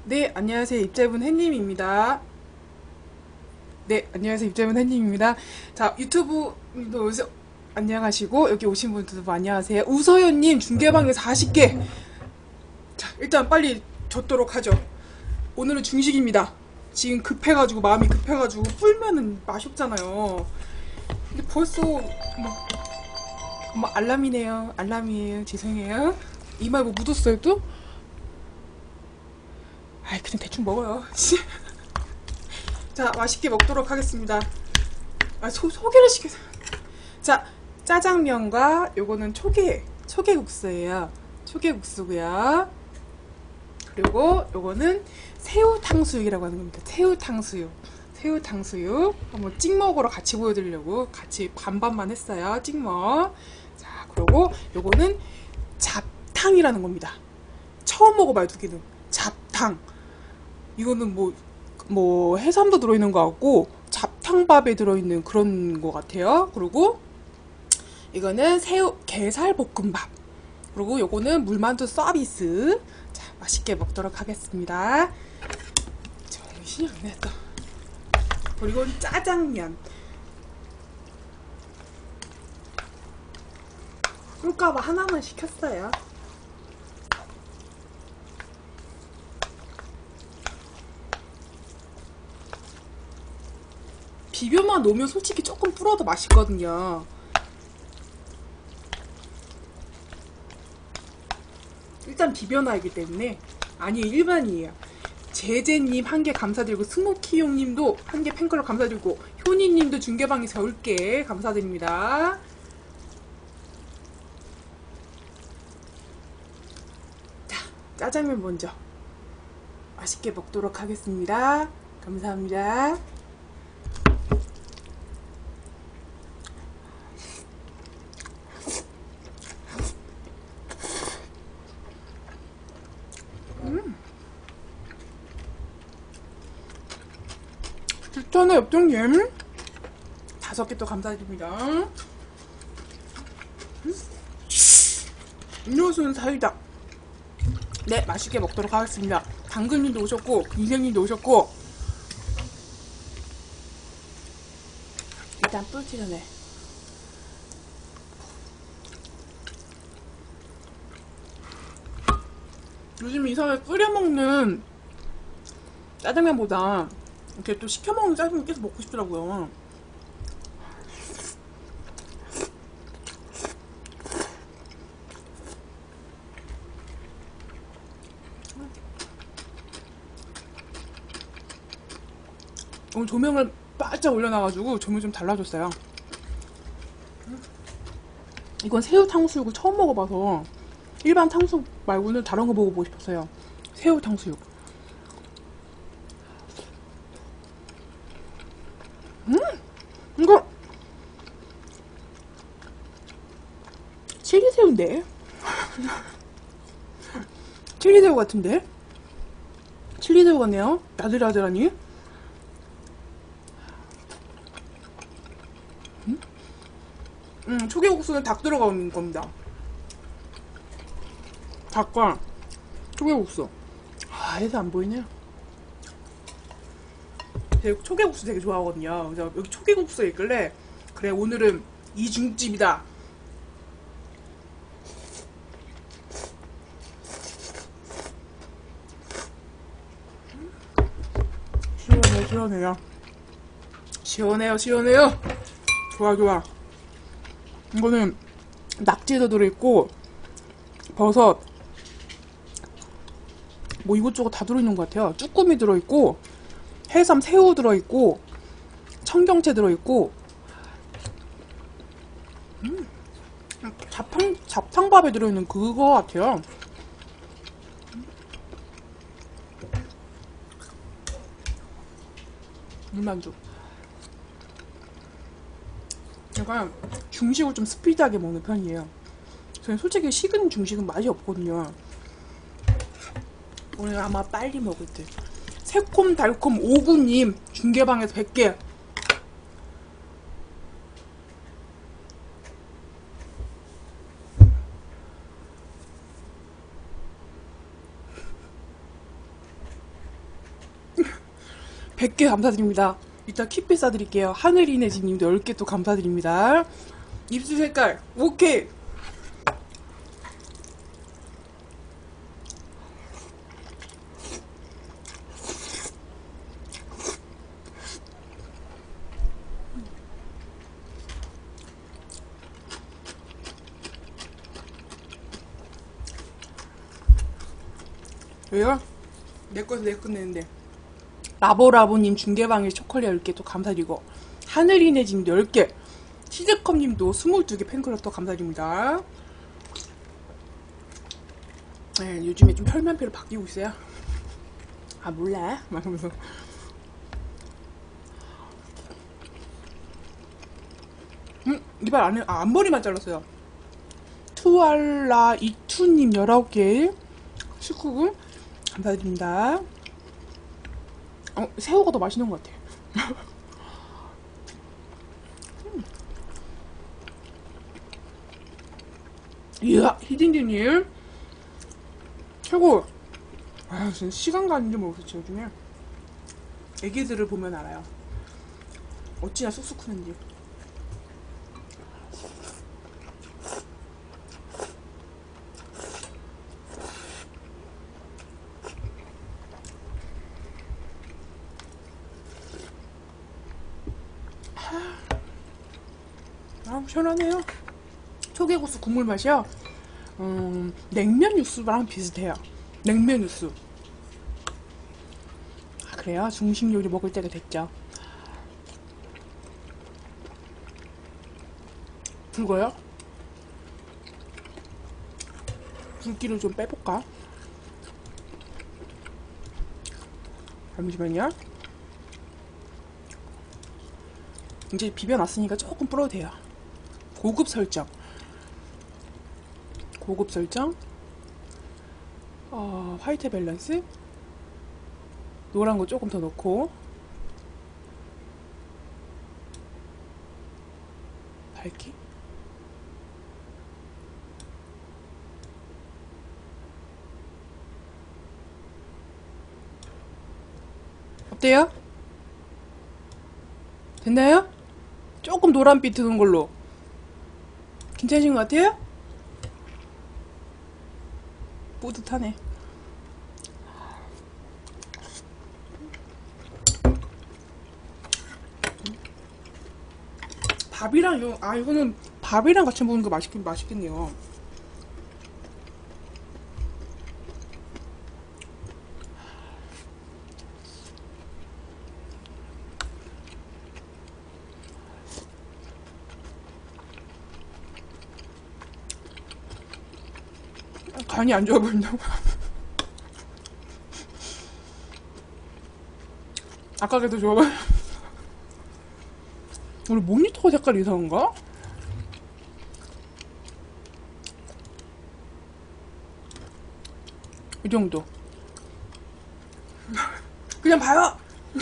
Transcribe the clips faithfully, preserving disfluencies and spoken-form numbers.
네, 안녕하세요. 입재분 햇님입니다. 네, 안녕하세요. 입재분 햇님입니다. 자, 유튜브님도 오세요. 안녕하시고, 여기 오신 분들도 안녕하세요. 우서연님, 중계방에 사십 개. 자, 일단 빨리 젓도록 하죠. 오늘은 중식입니다. 지금 급해가지고, 마음이 급해가지고, 불면은 맛이 없잖아요. 근데 벌써, 뭐, 뭐, 알람이네요. 알람이에요. 죄송해요. 이마에 뭐 묻었어요, 또? 아이, 그냥 대충 먹어요. 자, 맛있게 먹도록 하겠습니다. 아, 소, 소개를 시켜서. 자, 짜장면과 요거는 초계, 초계국수예요. 초계국수고요. 그리고 요거는 새우탕수육이라고 하는 겁니다. 새우탕수육. 새우탕수육. 한번 찍먹으로 같이 보여드리려고 같이 반반만 했어요. 찍먹. 자, 그리고 요거는 잡탕이라는 겁니다. 처음 먹어봐요, 두 개는. 잡탕. 이거는 뭐, 뭐, 해삼도 들어있는 것 같고, 잡탕밥에 들어있는 그런 것 같아요. 그리고, 이거는 새우, 게살 볶음밥. 그리고 요거는 물만두 서비스. 자, 맛있게 먹도록 하겠습니다. 정신이 안 냈다. 그리고 짜장면. 꿀까봐 하나만 시켰어요. 비벼만 놓으면 솔직히 조금 불어도 맛있거든요. 일단 비벼놔야기 때문에. 아니, 일반이에요. 제제님 한 개 감사드리고, 스모키용님도 한 개 팬클럽 감사드리고, 효니님도 중계방에서 열 개 감사드립니다. 자, 짜장면 먼저 맛있게 먹도록 하겠습니다. 감사합니다. 추천의 옆동님 다섯 개 또 감사드립니다. 음료수는 사이다. 네, 맛있게 먹도록 하겠습니다. 당근님도 오셨고, 인생님도 오셨고. 일단 뚫기 전에 요즘 이상하게 끓여 먹는 짜장면보다 이렇게 또 시켜 먹는 짜장면 계속 먹고 싶더라고요. 오늘 조명을 바짝 올려놔가지고 조명 좀 달라졌어요. 이건 새우 탕수육을 처음 먹어봐서 일반 탕수육 말고는 다른 거 먹어보고 싶었어요. 새우 탕수육. 음! 이거 칠리새우인데? 칠리새우 같은데? 칠리새우 같네요. 야들야들하니? 음? 음, 초계국수는 닭 들어가는 겁니다. 닭과 초계국수. 아, 해서 안 보이네요. 제가 초계국수 되게 좋아하거든요. 그래서 여기 초계국수에 있길래 그래, 오늘은 이 중집이다. 시원해요, 시원해요. 시원해요, 시원해요. 좋아, 좋아. 이거는 낙지도 들어있고, 버섯, 뭐 이것저것 다 들어있는 것 같아요. 쭈꾸미 들어있고, 해삼, 새우 들어있고, 청경채 들어있고, 음, 잡탕, 잡탕밥에 들어있는 그거 같아요. 물만두. 약간 중식을 좀 스피드하게 먹는 편이에요. 저는 솔직히 식은 중식은 맛이 없거든요. 오늘 아마 빨리 먹을 듯. 새콤달콤 오구님 중계방에서 백 개. 백 개 감사드립니다. 이따 kit빛 싸드릴게요. 하늘이네 집님도 열 개 또 감사드립니다. 입술 색깔 오케이. 왜요? 내 것도 내 끝내는데. 라보라보님 중계방에 초콜릿 열 개 또 감사드리고, 하늘이네님 열 개, 시드컵님도 스물두 개 팬클럽 또 감사드립니다. 네, 요즘에 좀 혈면피로 바뀌고 있어요. 아 몰라 막 이러면서. 음 이발 안해. 아 앞머리만 잘랐어요. 투알라 이투님 열아홉 개 십구 금 감사드립니다. 어, 새우가 더 맛있는 것 같아. 음. 이야, 히딩디님 최고. 아, 진짜 시간 가는 줄 모르겠어 요즘에. 애기들을 보면 알아요. 어찌나 쑥쑥 크는지. 아, 시원하네요. 초계국수 국물 맛이요. 음, 냉면 육수랑 비슷해요. 냉면 육수. 아, 그래요? 중식 요리 먹을 때가 됐죠. 불고요? 불기를 좀 빼볼까? 잠시만요. 이제 비벼놨으니까 조금 불어도 돼요. 고급 설정. 고급 설정. 어, 화이트 밸런스. 노란 거 조금 더 넣고. 밝기. 어때요? 됐나요? 조금 노란빛 드는 걸로. 괜찮으신 것 같아요? 뿌듯하네. 밥이랑 이거, 아 이거는 밥이랑 같이 먹는 거 맛있긴 맛있겠네요. 간이 안 좋아 보인다고. 아까 걔도 좋아 보여. 오늘 모니터 색깔이 이상한가? 이 정도. 그냥 봐요.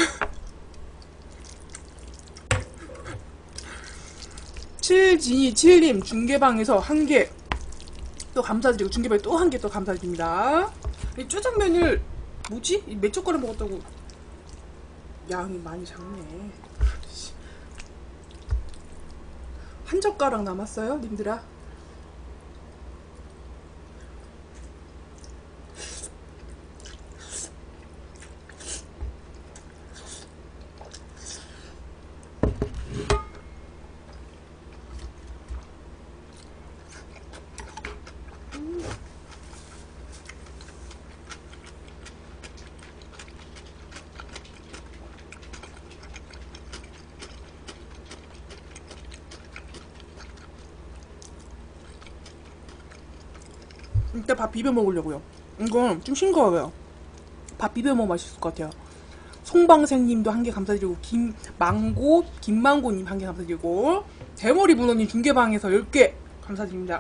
칠진이칠님 중계방에서 한 개 또 감사드리고, 중계방에 또 한 개 또 감사드립니다. 이 짜장면을 뭐지? 몇 젓가락 먹었다고. 양이 많이 작네. 한 젓가락 남았어요, 님들아. 이따 밥 비벼 먹으려고요. 이거 좀 싱거워요. 밥 비벼 먹으면 맛있을 것 같아요. 송방생님도 한 개 감사드리고, 김망고 김망고님 한 개 감사드리고, 대머리 문어님 중계방에서 열 개 감사드립니다.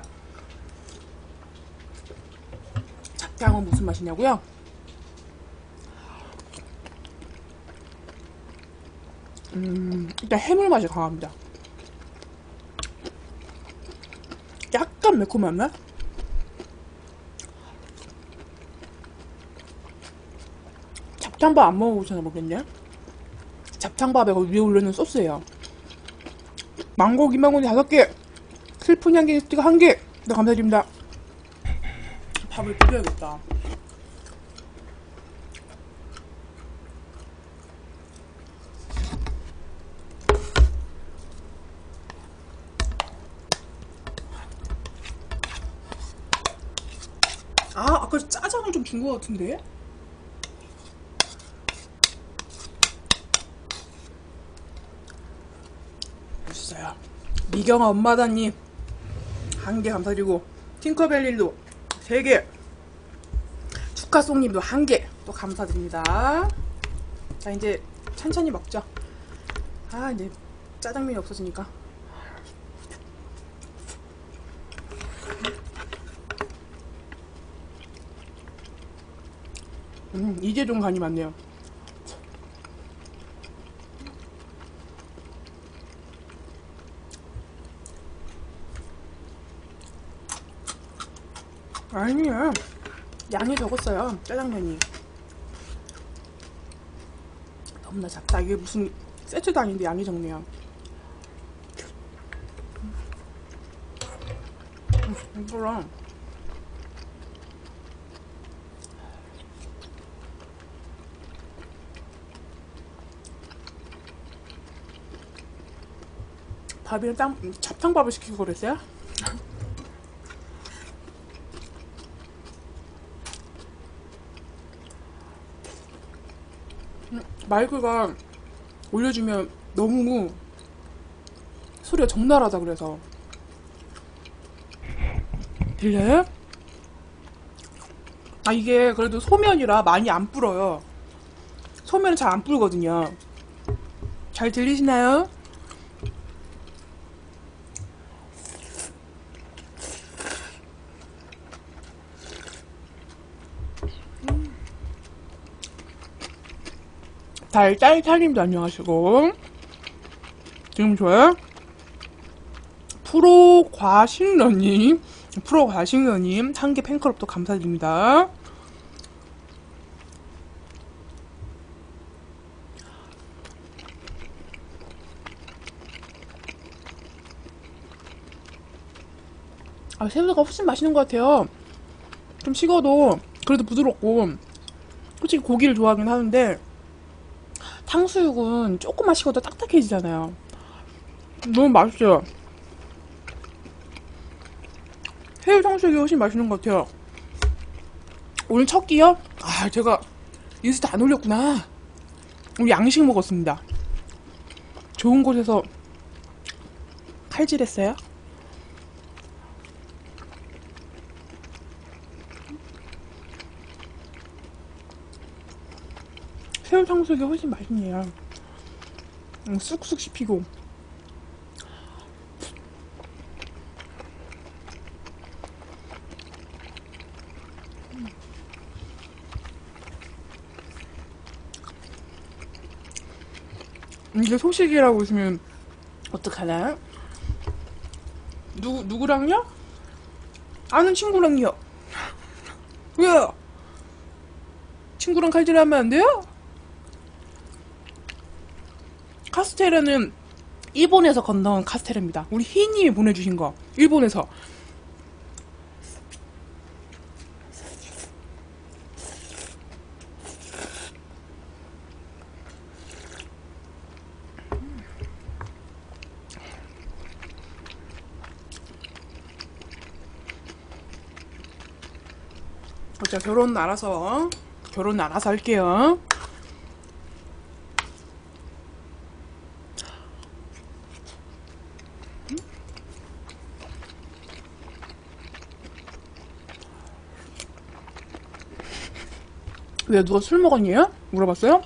잡탕은 무슨 맛이냐고요? 음, 일단 해물 맛이 강합니다. 약간 매콤한 맛? 잡탕밥 안 먹어보셔서 모르겠네. 잡탕밥에 위에 올려놓은 소스예요. 망고 김망고니 다섯 개, 슬픈 향기 스티커 한 개. 네, 감사드립니다. 밥을 비벼야겠다. 아, 아까 짜장을 좀 준 것 같은데? 맛있어요. 미경아 엄마다님 한 개 감사드리고, 팅커벨릴도 세 개, 축하송님도 한 개 또 감사드립니다. 자, 이제 천천히 먹죠. 아, 이제 짜장면이 없어지니까. 음, 이게 좀 간이 많네요. 아니야, 양이 적었어요. 짜장면이 너무나 작다. 이게 무슨 세트도 아닌데 양이 적네요. 음, 이거랑 밥이랑 땀, 잡탕밥을 시키고 그랬어요? 마이크가 올려주면 너무 소리가 적나라하다. 그래서 들려요? 아, 이게 그래도 소면이라 많이 안 불어요. 소면은 잘 안 불거든요. 잘 들리시나요? 달달탈님도 안녕하시고, 지금 좋아요? 프로과식러님, 프로과식러님 한 개 팬클럽도 감사드립니다. 아, 새우가 훨씬 맛있는 것 같아요. 좀 식어도 그래도 부드럽고, 솔직히 고기를 좋아하긴 하는데 탕수육은 조금만 식어도 딱딱해지잖아요. 너무 맛있어요. 새우 탕수육이 훨씬 맛있는 것 같아요. 오늘 첫 끼요? 아, 제가 인스타 안 올렸구나. 우리 양식 먹었습니다. 좋은 곳에서 칼질했어요. 새우 탕수육이 훨씬 맛있네요. 음, 쑥쑥 씹히고. 이게 소식이라고 있으면 어떡하나? 누구, 누구랑요? 아는 친구랑요. 왜요? 친구랑 칼질하면 안 돼요? 카스테라는 일본에서 건너온 카스테라입니다. 우리 희님이 보내주신 거. 일본에서. 자, 결혼은 알아서 결혼은 알아서 할게요. 왜, 누가 술 먹었니요? 물어봤어요?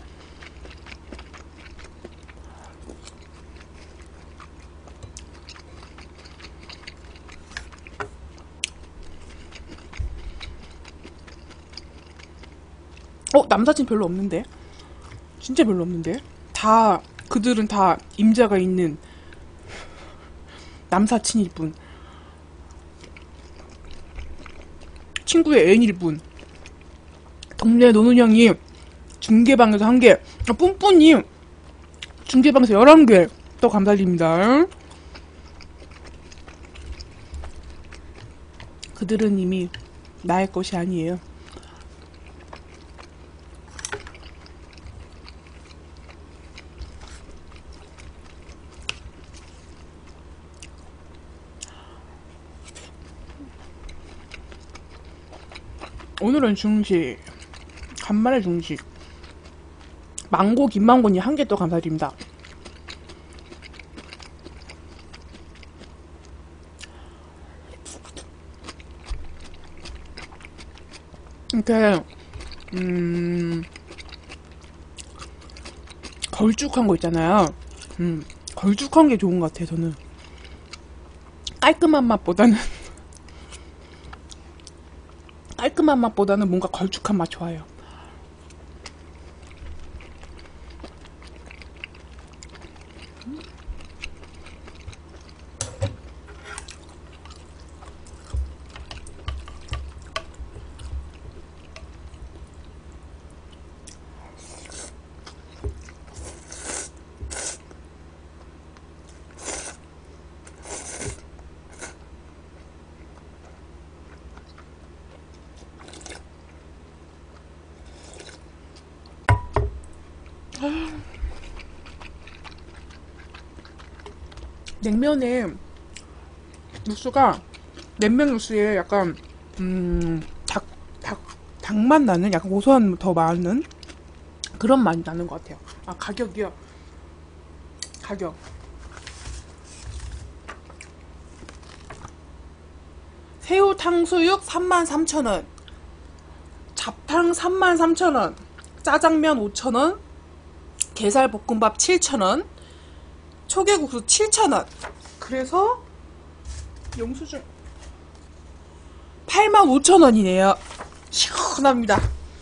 어, 남사친 별로 없는데? 진짜 별로 없는데? 다, 그들은 다 임자가 있는 남사친일 뿐. 친구의 애인일 뿐. 동네 노는 형이 중계방에서 한 개. 아, 뿜뿌님 중계방에서 열한 개 또 감사드립니다. 그들은 이미 나의 것이 아니에요. 오늘은 중식, 간만에 중식. 망고 김망고님 한 개 또 감사드립니다. 이렇게 음 걸쭉한 거 있잖아요. 음 걸쭉한 게 좋은 것 같아요. 저는 깔끔한 맛보다는 깔끔한 맛보다는 뭔가 걸쭉한 맛 좋아해요. 냉면에 육수가 냉면 육수에 약간 음, 닭, 닭, 닭맛 나는 약간 고소한 더 많은 그런 맛이 나는 것 같아요. 아 가격이요. 가격 새우 탕수육 삼만 삼천 원, 잡탕 삼만 삼천 원, 짜장면 오천 원, 게살 볶음밥 칠천 원, 초계국수 칠천 원. 그래서 영수증 팔만 오천 원이네요. 시원합니다.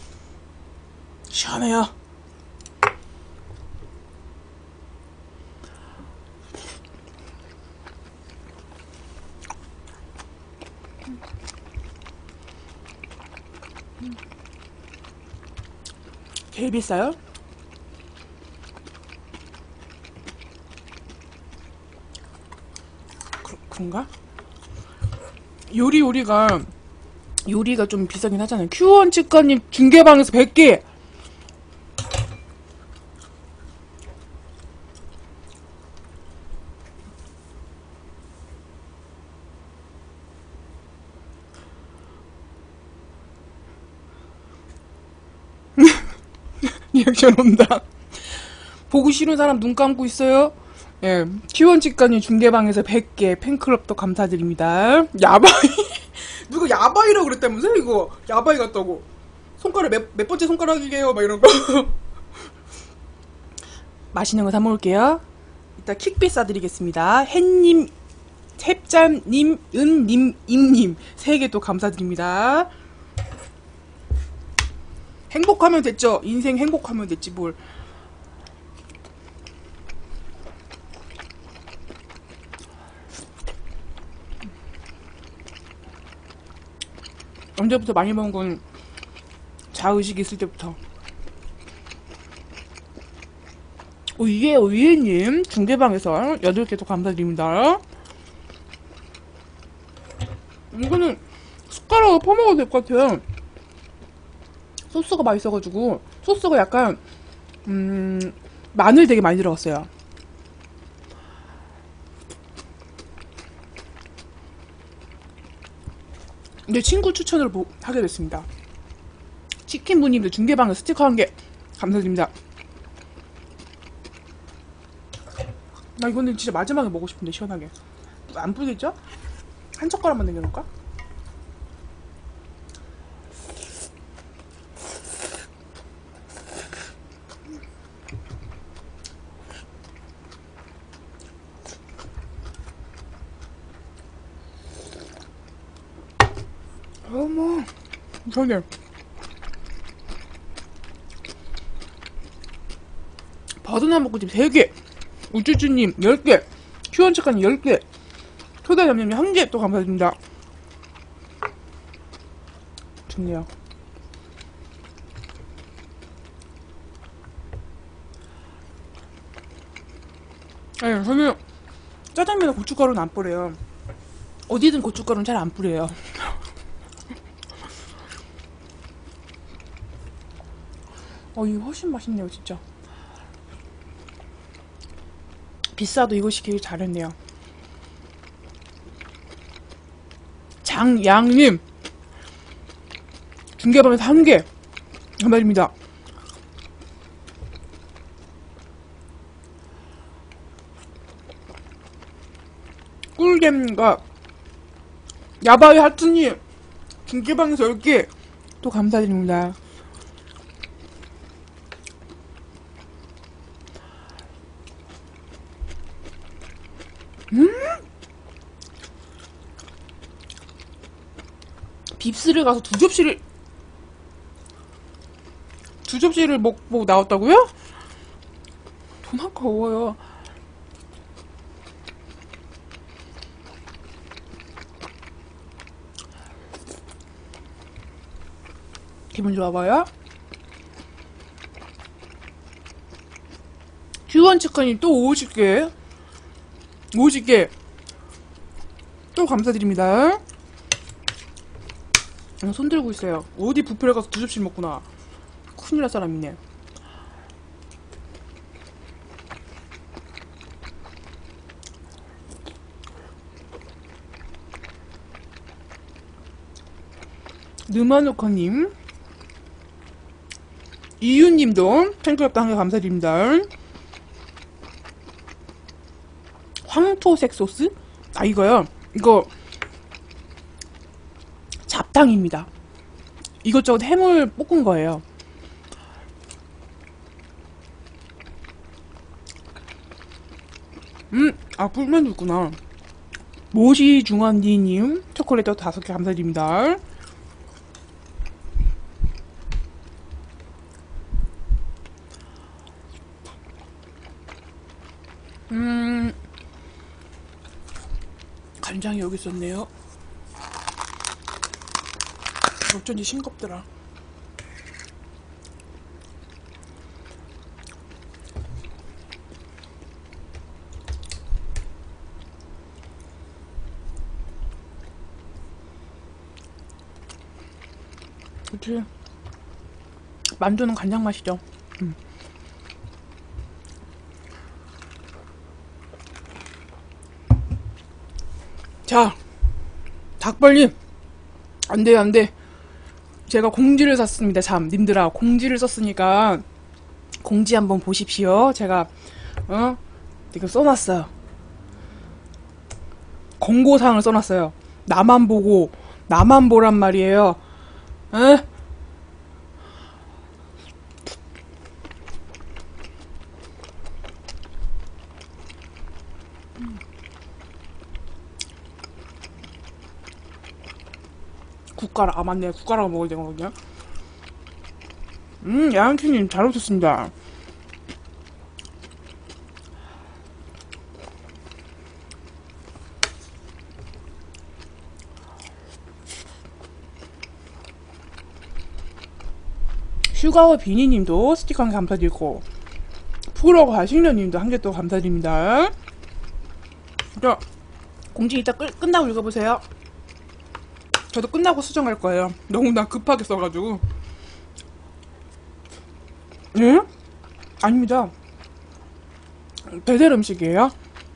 시원해요. 제일 비싸요? 그, 그런가? 요리 요리가 요리가 좀 비싸긴 하잖아요. 큐원 치과님 중계방에서 백 개. 리액션 온다. 보고 싫은 사람 눈 감고 있어요? 예, 큐원 치과님 중계방에서 백 개 팬클럽도 감사드립니다. 야바이. 누가 야바이라고 그랬다면서요, 이거? 야바이 같다고. 손가락 몇, 몇 번째 손가락이게요? 막 이런 거. 맛있는 거 사 먹을게요. 이따 킥비 싸드리겠습니다. 햇님, 탭짠님, 은님, 임님. 세 개 또 감사드립니다. 행복하면 됐죠? 인생 행복하면 됐지, 뭘. 언제부터 많이 먹은 건 자의식 있을 때부터. 오, 이게 의혜님 중계방에서 여덟 개 또 감사드립니다. 이거는 숟가락으로 퍼먹어도 될 것 같아요. 소스가 맛있어가지고. 소스가 약간 음 마늘 되게 많이 들어갔어요. 내 친구 추천을 보, 하게 됐습니다. 치킨부님도 중계방에 스티커 한 개 감사드립니다. 나 이거는 진짜 마지막에 먹고 싶은데, 시원하게. 안 뿌리겠죠? 한 젓가락만 남겨놓을까? 어머, 이상해. 버드나무국집 세 개, 우쭈쭈님 열 개, 큐원착가님 열 개, 초다냠냠님 한 개 또 감사드립니다. 좋네요. 네, 저는 짜장면에 고춧가루는 안 뿌려요. 어디든 고춧가루는 잘 안 뿌려요. 어, 이거 훨씬 맛있네요, 진짜. 비싸도 이거 시키길 잘했네요. 장양님, 중계방에서 한 개, 감사드립니다. 꿀잼과 야바이 하트님, 중계방에서 열 개, 또 감사드립니다. 음! 빕스를 가서 두 접시를 두 접시를 먹고 나왔다고요? 돈 아까워요. 기분 좋아봐요. 큐원 치카님 또 오십 개 오십 개 또 감사드립니다. 손 들고 있어요. 어디 뷔페를 가서 두 접시 먹구나. 큰일 날 사람이네. 느마노카님, 이유님도 팬클럽도 한 개 감사드립니다. 황토색 소스? 아, 이거요. 이거 잡탕입니다. 이것저것 해물 볶은 거예요. 음, 아, 꿀면도 있구나. 모시 중환디님 초콜릿도 다섯 개 감사드립니다. 음, 간장이 여기 있었네요. 어쩐지 싱겁더라. 그치. 만두는 간장 맛이죠. 음. 자, 닭발님, 안돼 안돼. 제가 공지를 샀습니다. 참, 님들아, 공지를 썼으니까 공지 한번 보십시오. 제가 어 이거 써놨어요. 공고사항을 써놨어요. 나만 보고 나만 보란 말이에요. 에? 국가락, 아 맞네, 국가락 먹어야 되거든요. 음, 야한키님 잘 오셨습니다. 슈가워 비니님도 스티커 한 개 감사드리고, 프로 과식녀님도 한 개 또 감사드립니다. 자, 공지 이따 끝, 끝나고 읽어보세요. 저도 끝나고 수정할 거예요. 너무 나 급하게 써가지고. 예? 아닙니다. 배달 음식이에요.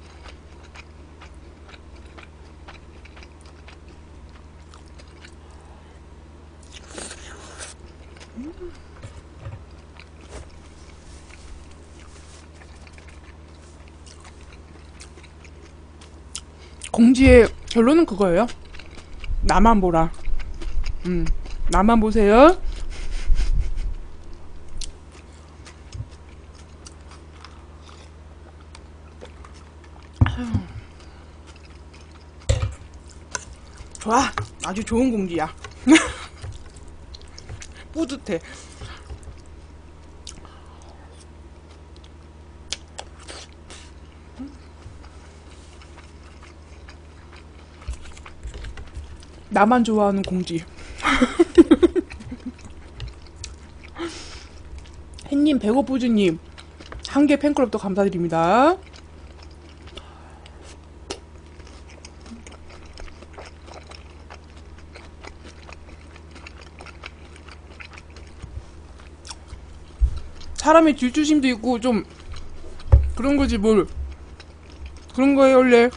공지의 결론은 그거예요. 나만 보라. 음, 나만 보세요. 좋아. 아주 좋은 공지야. 뿌듯해. 나만 좋아하는 공지. 햇님, 배고프즈님, 한 개 팬클럽도 감사드립니다. 사람의 질투심도 있고 좀 그런 거지 뭘. 그런 거예요 원래.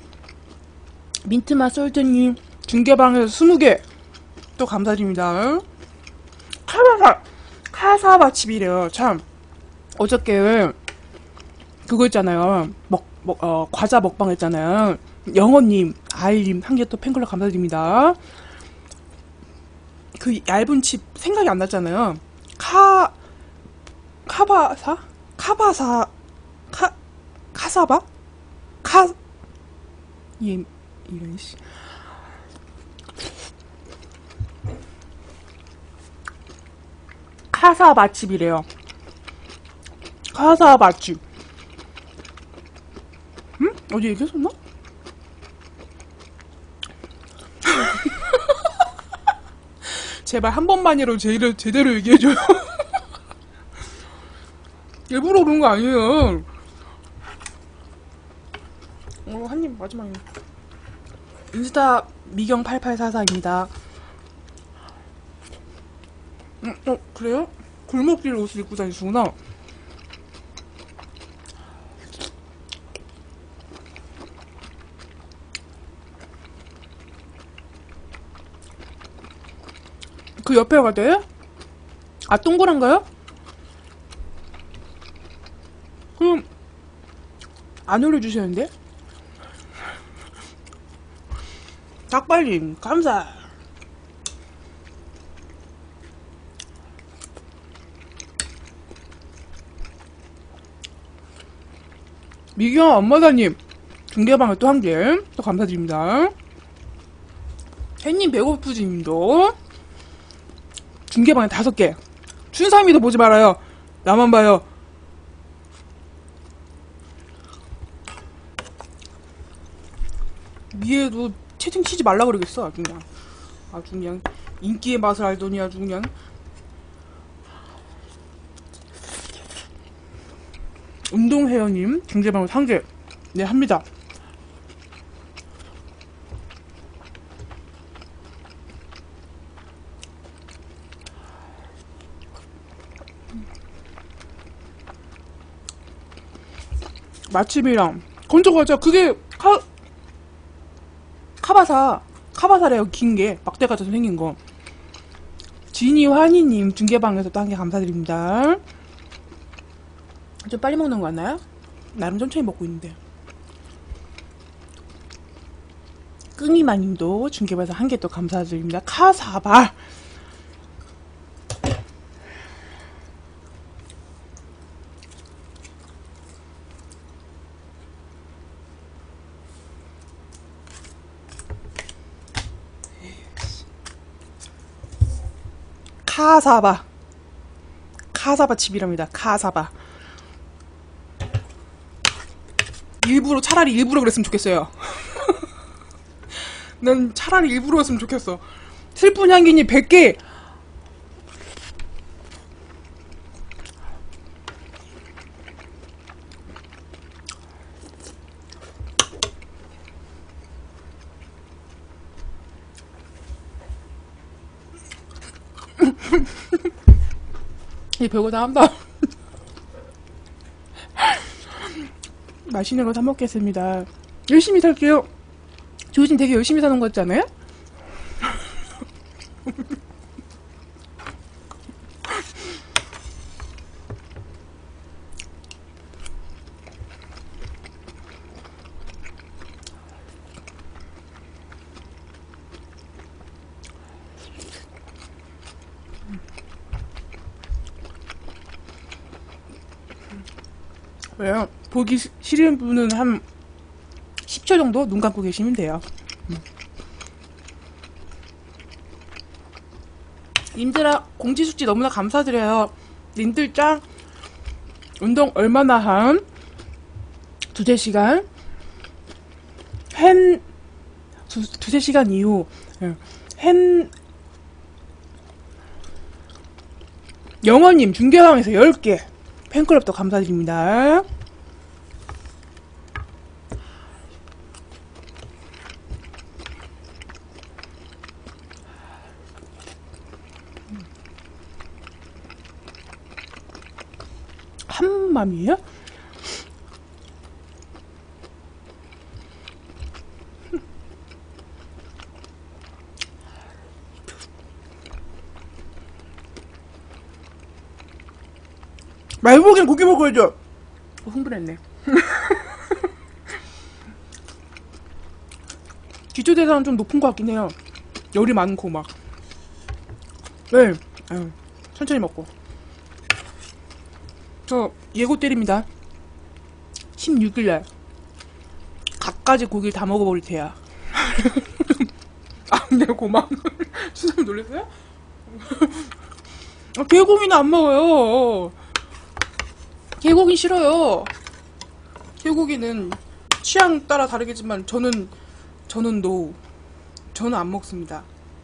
민트맛 솔트님 중계방에서 스무 개 또 감사드립니다. 카사바 카사바 칩이래요. 참 어저께 그거 있잖아요. 먹, 먹, 어, 과자 먹방 했잖아요. 영어님, 아이님 한 개 또 팬클럽 감사드립니다. 그 얇은 칩 생각이 안 났잖아요. 카 카바사 카바사 카 카사바 카 예, 이런 씨. 카사 맛집이래요. 카사 맛집. 응? 어디 얘기했었나? 제발 한 번만이라도 제대로, 제대로 얘기해줘요. 일부러 그런 거 아니에요. 어, 한 입 마지막에. 인스타 미경 팔팔사사입니다. 음, 어, 그래요? 골목길 옷을 입고 다니시구나. 그 옆에 가대요? 아, 동그란가요? 그럼 안 올려주셨는데? 닭발님 감사. 미경 엄마다님 중계방에 또 한 개 또 감사드립니다. 햇님 배고프지님도 중계방에 다섯 개. 춘삼이도 보지 말아요. 나만 봐요. 위에도 채팅 치지 말라 그러겠어. 아주 그냥 아주 그냥 인기의 맛을 알더니 아주 그냥. 운동회원님 중계방에 한 개 네 합니다. 맛집이랑 건져 가자. 그게 카 카바사 카바사래요. 긴 게 막대같이 생긴 거. 지니 환희님 중계방에서 또 한 개 감사드립니다. 좀 빨리 먹는 거 같나요? 나름 천천히 먹고 있는데. 끙이마님도 중계방에서 한 개 또 감사드립니다. 카사바. 카사바. 카사바 칩이랍니다. 카사바. 일부러 차라리 일부러 그랬으면 좋겠어요. 난 차라리 일부러 했으면 좋겠어. 슬픈 향기님 백 개. 이 별거 다 한다. 맛있는 거 사 먹겠습니다. 열심히 살게요. 조진 되게 열심히 사는 거 같잖아요? 왜요? 보기 시- 싫은 분은 한 십 초 정도 눈 감고 계시면 돼요. 음. 님들아, 공지숙지 너무나 감사드려요. 님들 짱 운동 얼마나 한 두세 시간 한 두, 두세 시간 이후 예. 한 영원님 중계방에서 열 개 팬클럽도 감사드립니다. 맘이에요? 말복엔 고기 먹어야죠. 어, 흥분했네. 기초대사는 좀 높은 것 같긴 해요. 열이 많고 막. 네. 아유, 천천히 먹고. 저 예고 때립니다. 십육일날 갖가지 고기를 다 먹어버릴 테야. 아, 네, 고마워. 수사님 놀랐어요? 아, 개고기는 안 먹어요. 개고기 싫어요. 개고기는 취향 따라 다르겠지만 저는 저는 노. 저는 안 먹습니다.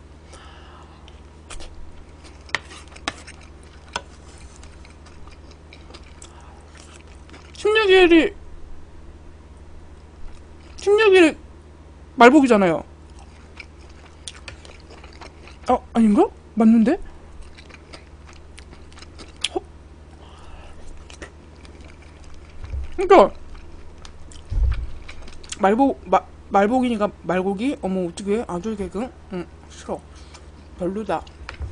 십육일이 십육일이 말복이잖아요. 어, 아닌가? 맞는데? 어? 그니까 말복 마, 말복이니까 말고기? 어머 어떡해? 아들 개그? 응 싫어. 별로다.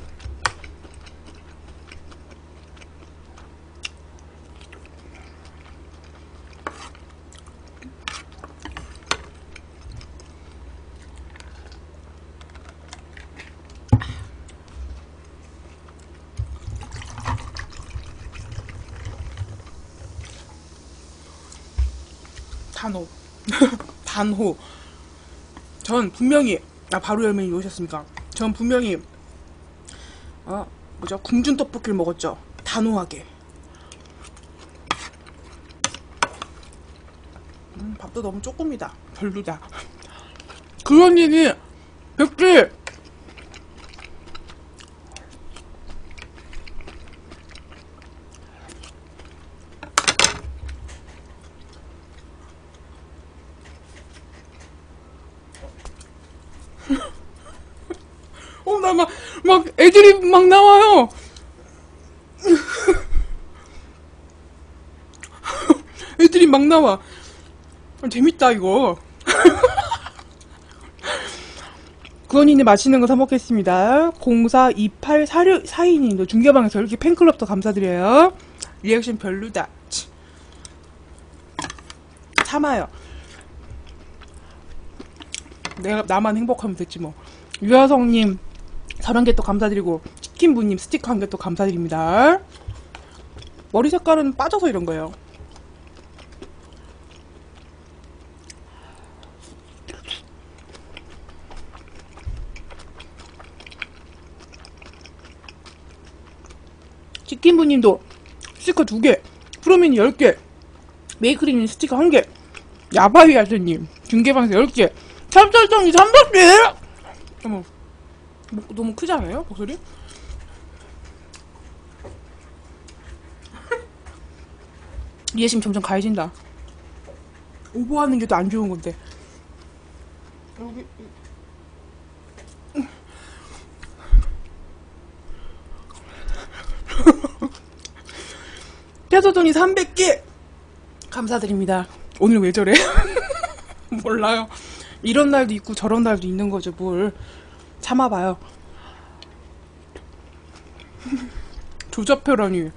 단호. 단호. 전 분명히, 아, 바로 열매님 오셨습니까? 전 분명히, 어, 뭐죠? 궁중 떡볶이를 먹었죠. 단호하게. 음, 밥도 너무 조금이다. 별로다. 그 언니는, 백개! 어, 나 막, 막, 애들이 막 나와요. 애들이 막 나와. 아, 재밌다, 이거. 구원이님 맛있는 거 사먹겠습니다. 공사이팔사육사이님도 중계방에서 이렇게 팬클럽도 감사드려요. 리액션 별로다. 참아요. 내가, 나만 행복하면 됐지 뭐. 유아성님, 서른 개 또 감사드리고, 치킨부님 스티커 한 개 또 감사드립니다. 머리 색깔은 빠져서 이런 거예요. 치킨부님도 스티커 두 개, 프로미니 열 개, 메이크림님 스티커 한 개, 야바이 아저님 중계방에서 열 개, 찹쌀정이 삼백 개! 어머, 뭐, 너무 크지 않아요? 목소리? 이해심 점점 가해진다. 오버하는 게 더 안 좋은 건데. 여기. 뼈소돈이 삼백 개! 감사드립니다. 오늘 왜 저래? 몰라요. 이런 날도 있고 저런 날도 있는 거죠, 뭘. 참아봐요. 조잡혀라니.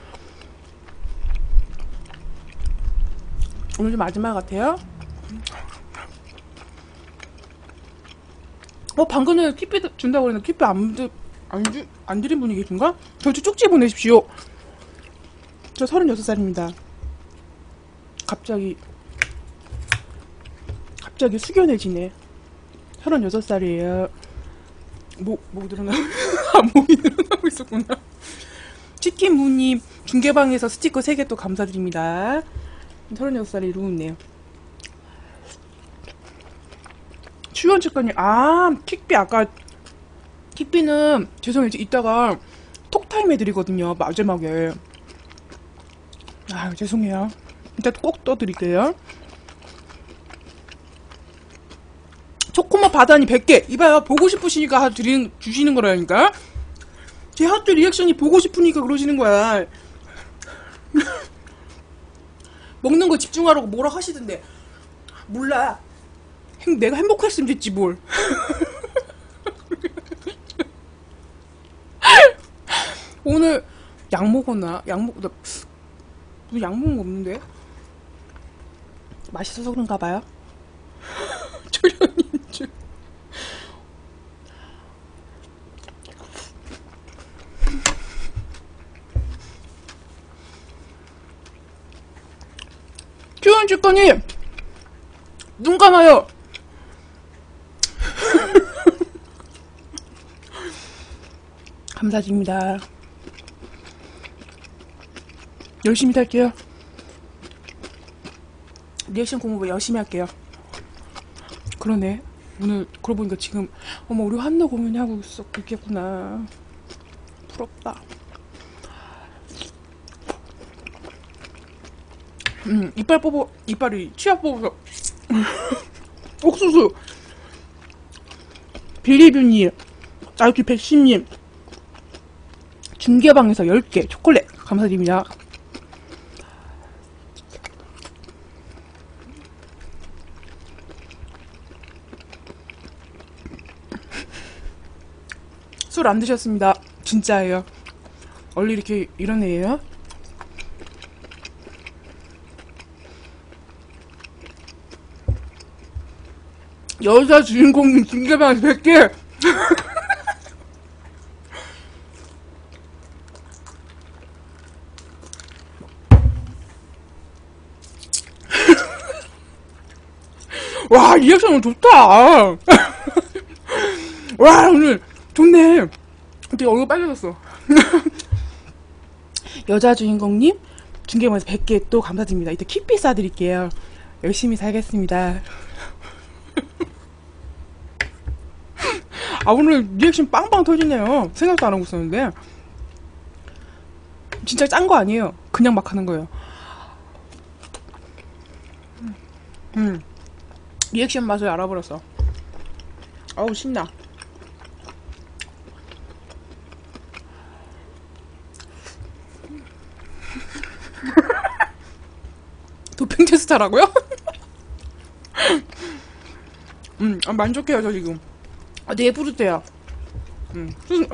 오늘 좀 마지막 같아요? 어, 방금 전에 키피 준다고 그랬는데 키피 안, 안, 주, 안 드린 분이 계신가? 저 쪽지 보내십시오. 저 서른여섯 살입니다. 갑자기 갑자기 숙연해지네. 서른여섯 살이에요. 목, 목 늘어나고 아, 목이 늘어나고 있었구나. 치킨무님 중계방에서 스티커 세 개 또 감사드립니다. 서른여섯 살이 이러고 있네요. 추연 작가님, 아, 킥비 아까 킥비는 죄송해요. 이따가 톡타임 해드리거든요. 마지막에. 아, 죄송해요. 이따 꼭 떠드릴게요. 초코맛 바다니 백 개. 이봐요. 보고 싶으시니까 드리는, 주시는 거라니까. 제 핫도 리액션이 보고 싶으니까 그러시는 거야. 먹는 거 집중하라고 뭐라 하시던데. 몰라. 행, 내가 행복했으면 됐지 뭘. 오늘 약 먹었나? 약 먹, 나, 뭐 약 먹은 거 없는데? 맛있어서 그런가 봐요. 초련인 줄. 초련 주권이 눈 감아요. 감사드립니다. 열심히 할게요. 리액션 공부 열심히 할게요. 그러네. 오늘 그러고 보니까 지금 어머 우리 한나 공연이 하고 있어. 있겠구나. 부럽다. 음 이빨 뽑어 이빨이 치아 뽑아서 옥수수 빌리뷰님 아이큐 백십님 중계방에서 열 개 초콜릿 감사드립니다. 술 안 드셨습니다. 진짜예요. 원래 이렇게 이런 애예요? 여자 주인공 중계방에서 백 개 와 리액션 오늘 좋다. 와 오늘 좋네. 되게 얼굴 빨개졌어. 여자 주인공님 중계방에서 백 개 또 감사드립니다. 이따 키피 쏴드릴게요. 열심히 살겠습니다. 아 오늘 리액션 빵빵 터지네요. 생각도 안 하고 있었는데 진짜 짠 거 아니에요. 그냥 막 하는 거예요. 음 리액션 맛을 알아버렸어. 어우 신나. 도핑 테스트라고요? 음 아, 만족해요 저 지금. 아, 되게 뿌듯해요. 음.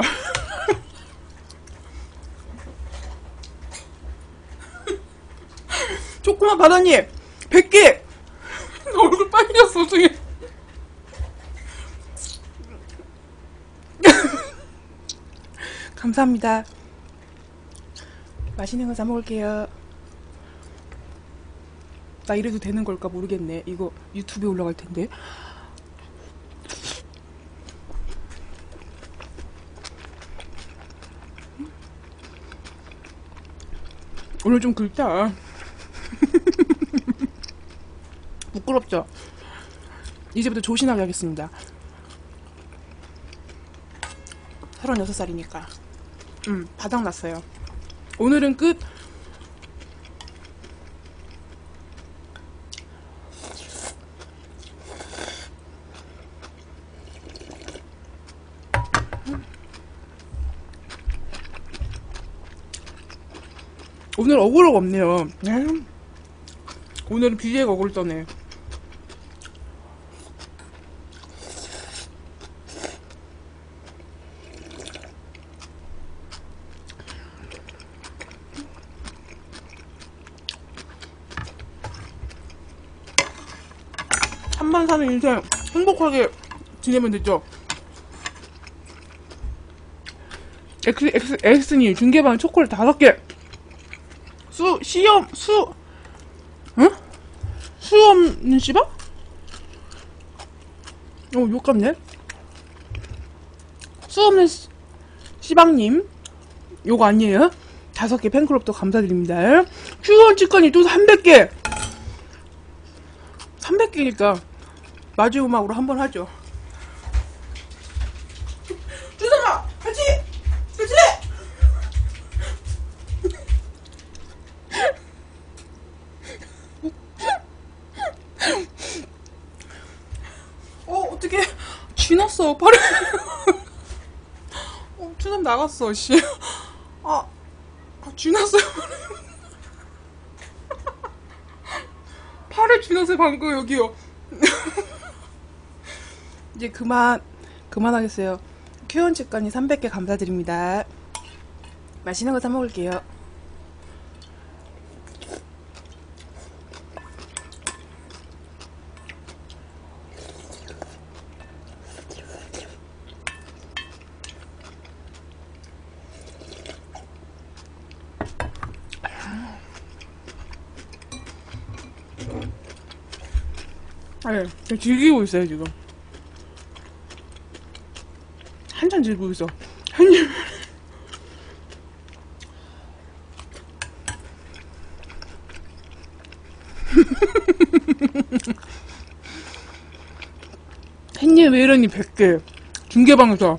조그만 바다님 백 개! 나 얼굴 빨개졌어 어떡해. 감사합니다. 맛있는 거 사 먹을게요. 나 이래도 되는 걸까 모르겠네. 이거 유튜브에 올라갈 텐데. 오늘 좀 긁다. 부끄럽죠? 이제부터 조신하게 하겠습니다. 서른여섯 살이니까. 음, 바닥났어요. 오늘은 끝. 오늘 어그로가 없네요. 에휴. 오늘은 비제가 어그로 떠네. 한번 사는 인생 행복하게 지내면 되죠. 엑스, 엑스, 엑스님 중계방 초콜릿 다섯 개. 수, 시험, 수, 응? 수 없는 씨방? 어, 욕같네? 수 없는 시, 씨방님. 요거 아니에요? 다섯 개 팬클럽도 감사드립니다. 큐원 치킨이 또 삼백 개! 삼백 개니까 마지막으로 한번 하죠. 주사마! 같이! 같이! 어, 어떡해. 쥐났어, 발을. 어, 추남 나갔어, 씨. 아, 아 쥐났어요, 발을. 팔에 쥐났어요 방금 여기요. 이제 그만 그만하겠어요. 큐원 직관이 삼백 개 감사드립니다. 맛있는 거 사 먹을게요. 네, 즐기고 있어요 지금. 한참 즐기고 있어. 한입. 햇님 왜 이러니 백 개 중계방에서.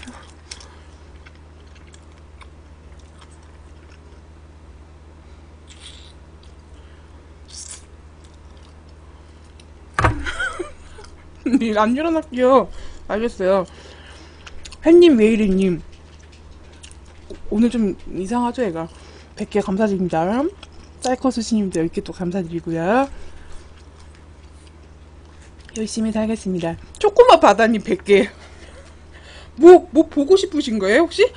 안 일어날게요. 알겠어요. 햇님 왜 이러님. 오늘 좀 이상하죠 얘가. 백 개 감사드립니다. 사이코스시님도 열 개 또 감사드리고요. 열심히 살겠습니다. 초코맛 바다님 백 개. 뭐, 뭐 보고 싶으신 거예요, 혹시?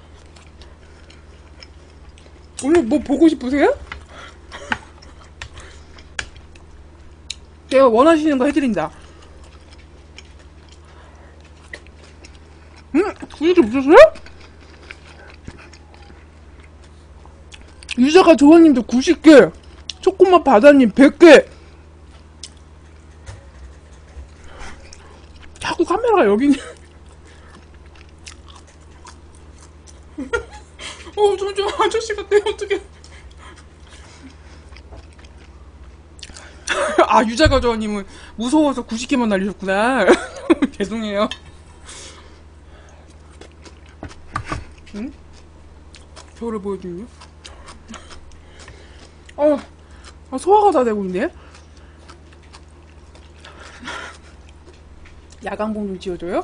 오늘 뭐 보고 싶으세요? 제가 원하시는 거 해드린다. 음? 구십 개 보셨어요? 유자가 조원님도 구십 개. 초코맛 바다님 백 개. 자꾸 카메라가 여기 있네. 어, 좀, 좀, 아저씨 같아. 어떡해. 아, 유자가 조원님은 무서워서 구십 개만 날리셨구나. 죄송해요. 응? 저를 보여주냐? 어, 아, 소화가 다 되고 있네? 야광봉 좀 지워줘요?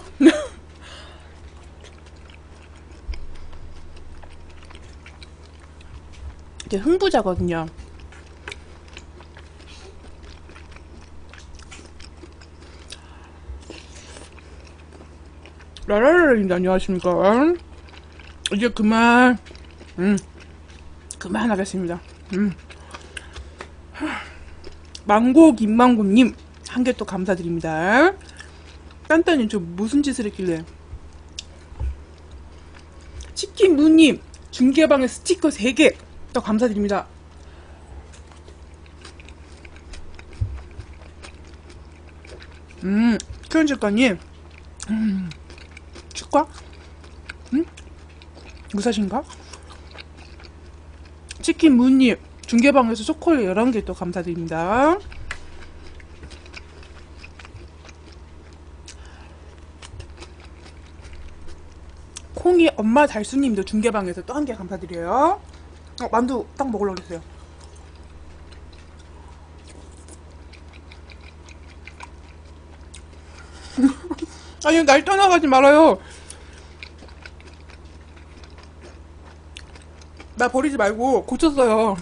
이제 흥부자거든요. 라라라라님 안녕하십니까. 이제 그만 음 그만하겠습니다. 음 망고 김망고님 한 개 또 감사드립니다. 딴딴님 저 무슨 짓을 했길래. 치킨 무님 중계방에 스티커 세 개 또 감사드립니다. 음 큐원 작가님 음 치과? 응? 무사신가? 치킨 무님 중계방에서 초콜릿 열한 개 또 감사드립니다. 콩이 엄마 달수님도 중계방에서 또 한 개 감사드려요. 어, 만두 딱 먹으려고 했어요. 아니 날 떠나가지 말아요. 나 버리지 말고 고쳤어요.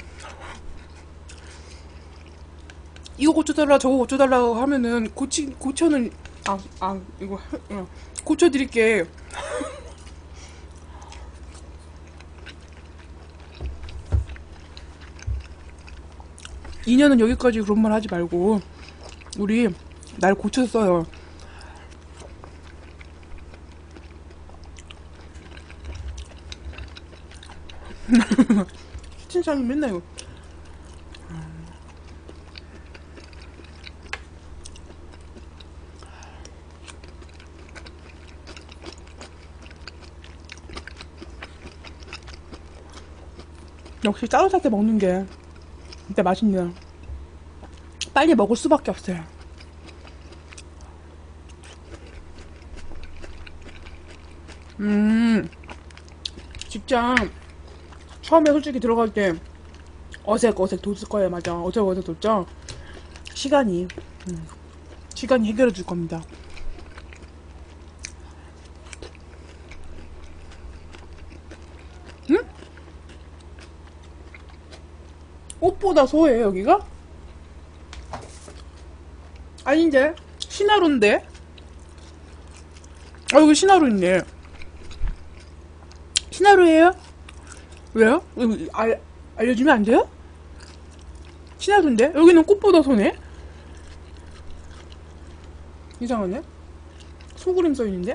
이거 고쳐달라 저거 고쳐달라고 하면은 고치 고쳐는 아 아 이거 어, 고쳐드릴게. 이 년은 여기까지 그런 말 하지 말고 우리 날 고쳤어요. 채팅창이 맨날 이거. 역시 따뜻할 때 먹는 게 진짜 맛있네요. 빨리 먹을 수밖에 없어요. 음 직장 처음에 솔직히 들어갈 때 어색 어색 돋을 거예요. 맞아. 어색 어색 돋죠. 시간이 음, 시간이 해결해 줄 겁니다. 응? 옷보다 소해요 여기가? 아닌데? 시나루인데? 아, 여기 시나루 있네. 시나루예요? 왜요? 알, 알려주면 안 돼요? 시나루인데? 여기는 꽃보다 손에? 이상하네? 소그림 써있는데?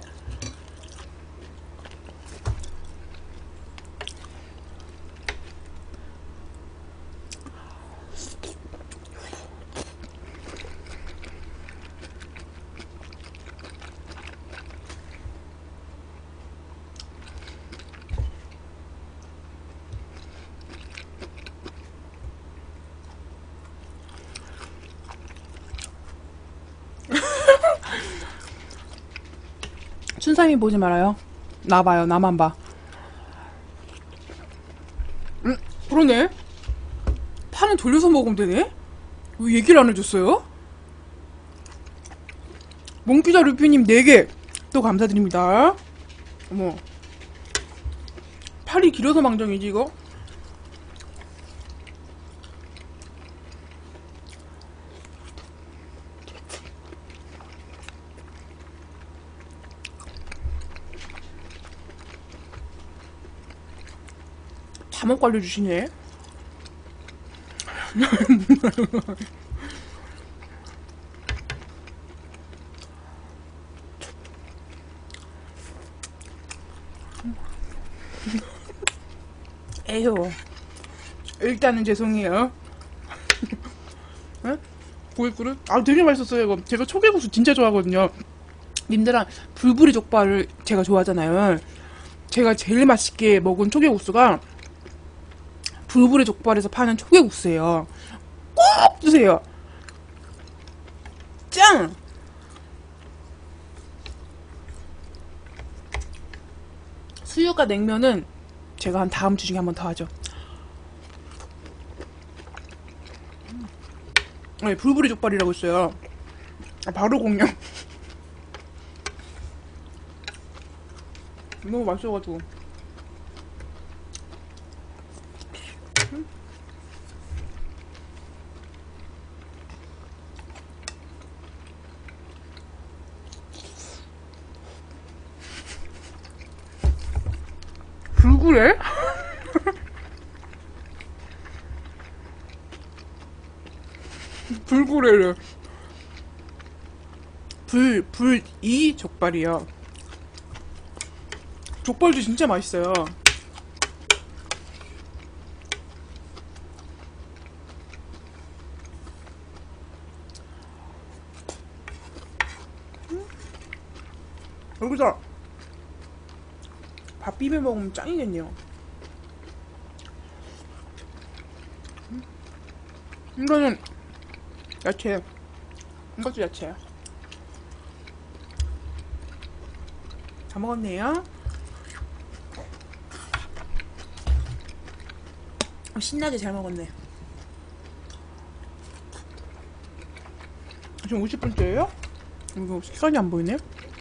춘삼이 보지 말아요. 나 봐요. 나만 봐. 음, 그러네. 파는 돌려서 먹으면 되네? 왜 얘기를 안 해줬어요? 몽피자 루피님 네 개 또 감사드립니다. 어머, 팔이 길어서 망정이지 이거? 다 먹고 알려주시네. 에휴, 일단은 죄송해요. 응? 고깃그릇? 아, 되게 맛있었어요 이거. 제가 초계국수 진짜 좋아하거든요. 님들랑 불부리 족발을 제가 좋아하잖아요. 제가 제일 맛있게 먹은 초계국수가 불부리 족발에서 파는 초계국수예요. 꼭 드세요. 짱! 수육과 냉면은 제가 한 다음 주 중에 한 번 더 하죠. 네, 불부리 족발이라고 있어요. 아, 바로 공룡. 너무 맛있어가지고. 음? 불구래? 불구래를. 불, 불, 이 족발이요. 족발도 진짜 맛있어요. 음? 여기서 밥 비벼 먹으면 짱이겠네요. 음? 이거는 야채. 이것도 야채야. 다 먹었네요. 신나게 잘 먹었네. 지금 오십 분째예요? 이거 시간이 안 보이네.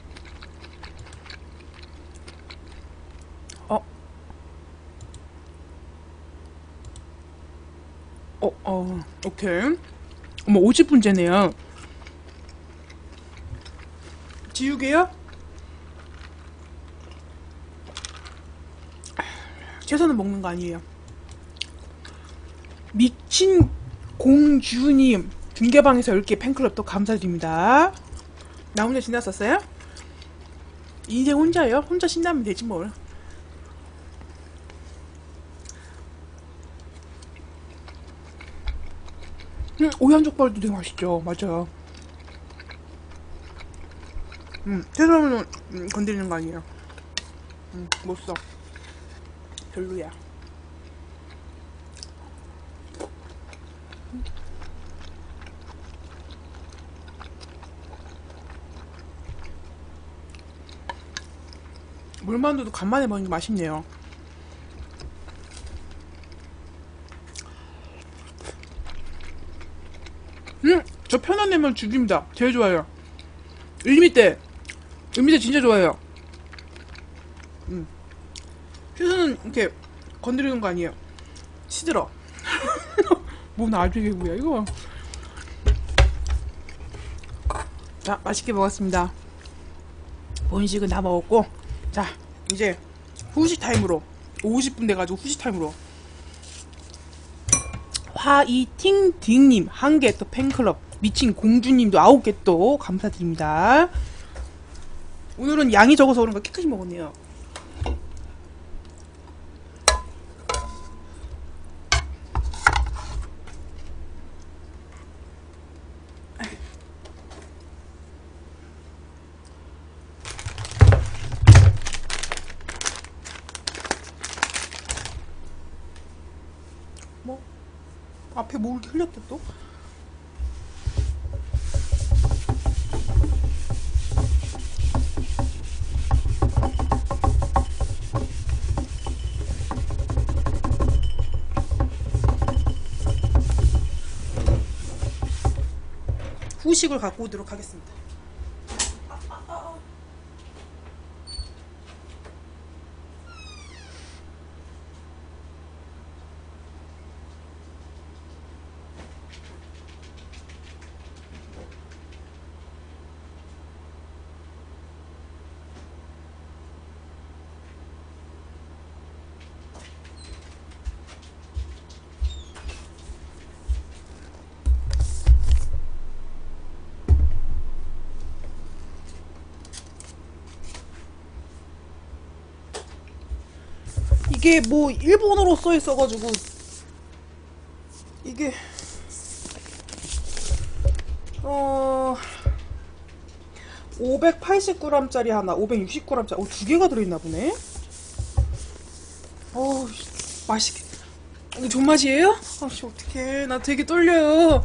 어. 어, 어, 오케이. 어머, 오십 분째네요. 지우개요? 채소는 먹는 거 아니에요. 미친 공주님 등개방에서 열 개 팬클럽 또 감사드립니다. 나 혼자 지났었어요? 인생 혼자요? 혼자 신나면 되지 뭘. 음, 오얀족발도 되게 맛있죠. 맞아요. 음, 채소는 음, 건드리는 거 아니에요. 음, 못써. 별로야. 물만두도 간만에 먹는 게 맛있네요. 음! 저 편한 냉면 죽입니다. 제일 좋아요. 일미대! 일미대 진짜 좋아요. 음. 휴수는 이렇게 건드리는 거 아니에요. 시들어. 뭔 알비개구야 이거. 자, 맛있게 먹었습니다. 본식은 다 먹었고, 자, 이제 후식 타임으로 오십 분 돼가지고 후식 타임으로 화이팅딩님 한 개 또 팬클럽, 미친 공주님도 아홉 개 또 감사드립니다. 오늘은 양이 적어서 그런가 깨끗이 먹었네요. 뭐 앞에 뭐 이렇게 흘렸대 또? 후식을 갖고 오도록 하겠습니다. 이게 뭐 일본어로 써 있어가지고 이게 어 오백팔십 그램짜리 하나, 오백육십 그램짜리 어, 두 개가 들어있나 보네. 어 맛있게. 이거 존맛이에요? 아씨 어떡해, 나 되게 떨려요.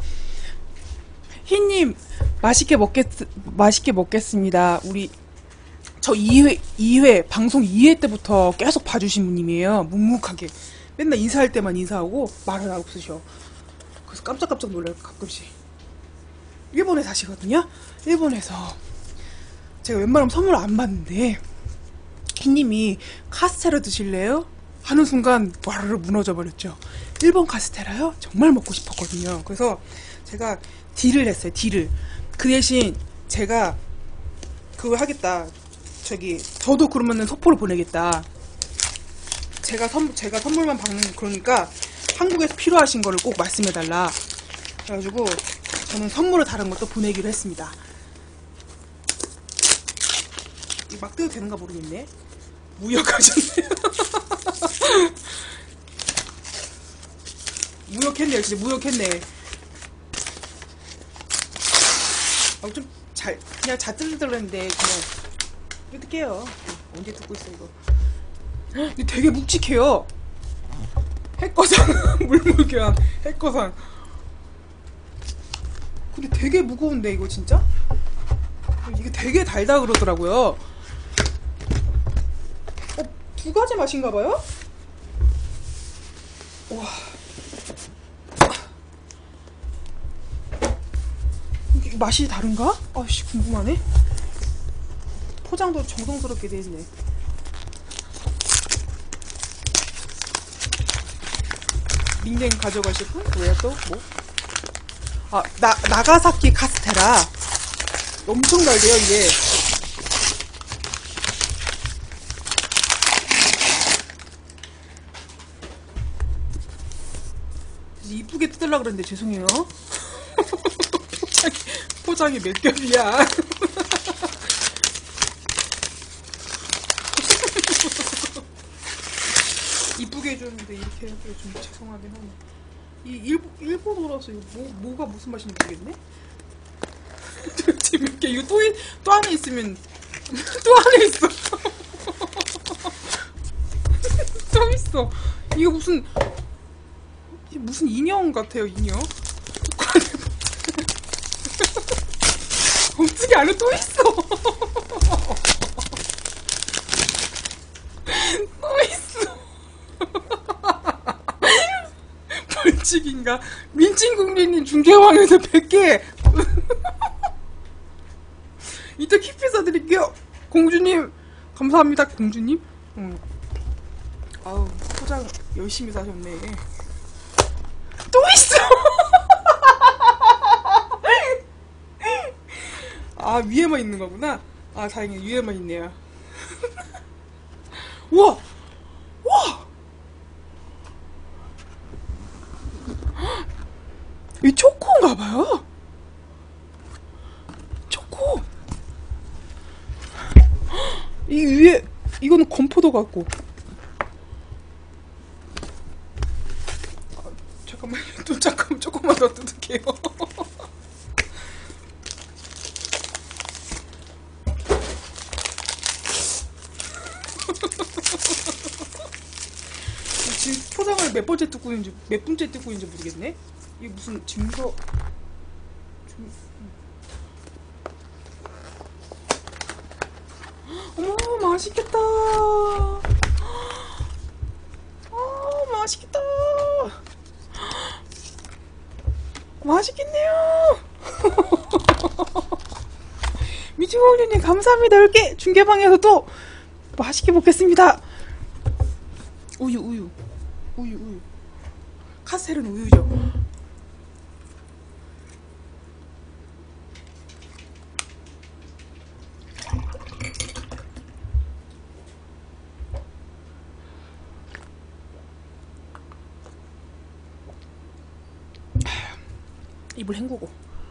희님 맛있게 먹겠 맛있게 먹겠습니다. 우리 저 이 회, 이 회, 방송 이 회 때부터 계속 봐주신 분님이에요. 묵묵하게. 맨날 인사할 때만 인사하고 말을 안 없으셔. 그래서 깜짝깜짝 놀라요, 가끔씩. 일본에 사시거든요? 일본에서 제가 웬만하면 선물을 안 받는데 희님이 카스테라 드실래요? 하는 순간 와르르 무너져 버렸죠. 일본 카스테라요? 정말 먹고 싶었거든요. 그래서 제가 딜을 했어요, 딜을. 그 대신 제가 그걸 하겠다. 저기 저도 그러면은 소포를 보내겠다. 제가 선 제가 선물만 받는, 그러니까 한국에서 필요하신 거를 꼭 말씀해달라. 그래가지고 저는 선물을 다른 것도 보내기로 했습니다. 이 막 뜯어도 되는가 모르겠네. 무역하셨네요. 무역했네요, 진짜 무역했네. 어, 좀 잘 그냥 잘 뜯으려고 했는데 그냥. 어떡해요. 언제 듣고 있어 이거. 이거 되게 묵직해요. 핵거상 물물교환 핵거상. 근데 되게 무거운데 이거 진짜? 이게 되게 달다 그러더라고요. 어, 두 가지 맛인가봐요? 와. 이게 맛이 다른가? 아씨 궁금하네. 포장도 정성스럽게 돼있네. 닉네임 가져가실 분? 뭐야 또? 뭐? 아, 나, 나가사키 카스테라. 엄청 달대요 이게. 이쁘게 뜯으려고 그랬는데 죄송해요. 포장이, 포장이 몇 겹이야. 이쁘게 해줬는데 이렇게 해도 좀 죄송하긴 하네. 이 일본, 일본어라서 이거 뭐, 뭐가 무슨 맛인지 모르겠네? 재밌게. 이거 또, 또 안에 있으면, 또 안에 있어. 또 있어. 이거 무슨, 무슨 인형 같아요, 인형. 어떻게 안에 또 있어. 또 있어. 벌칙인가? 민친국민님 중계왕에서 백 개. 이따 키피 사드릴게요. 공주님 감사합니다. 공주님. 응. 아우 포장 열심히 사셨네. 또 있어. 아 위에만 있는 거구나. 아, 다행히 위에만 있네요. 우와! 우와! 이 초코인가봐요. 초코. 이 위에, 이거는 건포도 같고. 아, 잠깐만요. 또 잠깐만, 조금만 더 뜯을게요. 지금 포장을 몇 번째 뜯고 있는지, 몇 분째 뜯고 있는지 모르겠네? 이게 무슨 증거, 증... 어머, 맛있겠다. 아, 맛있겠다. 맛있겠네요. 미주원님 감사합니다. 이렇게 중계방에서 또 맛있게 먹겠습니다. 우유, 우유. 우유, 우유. 카스텔은 우유죠. 입을 헹구고.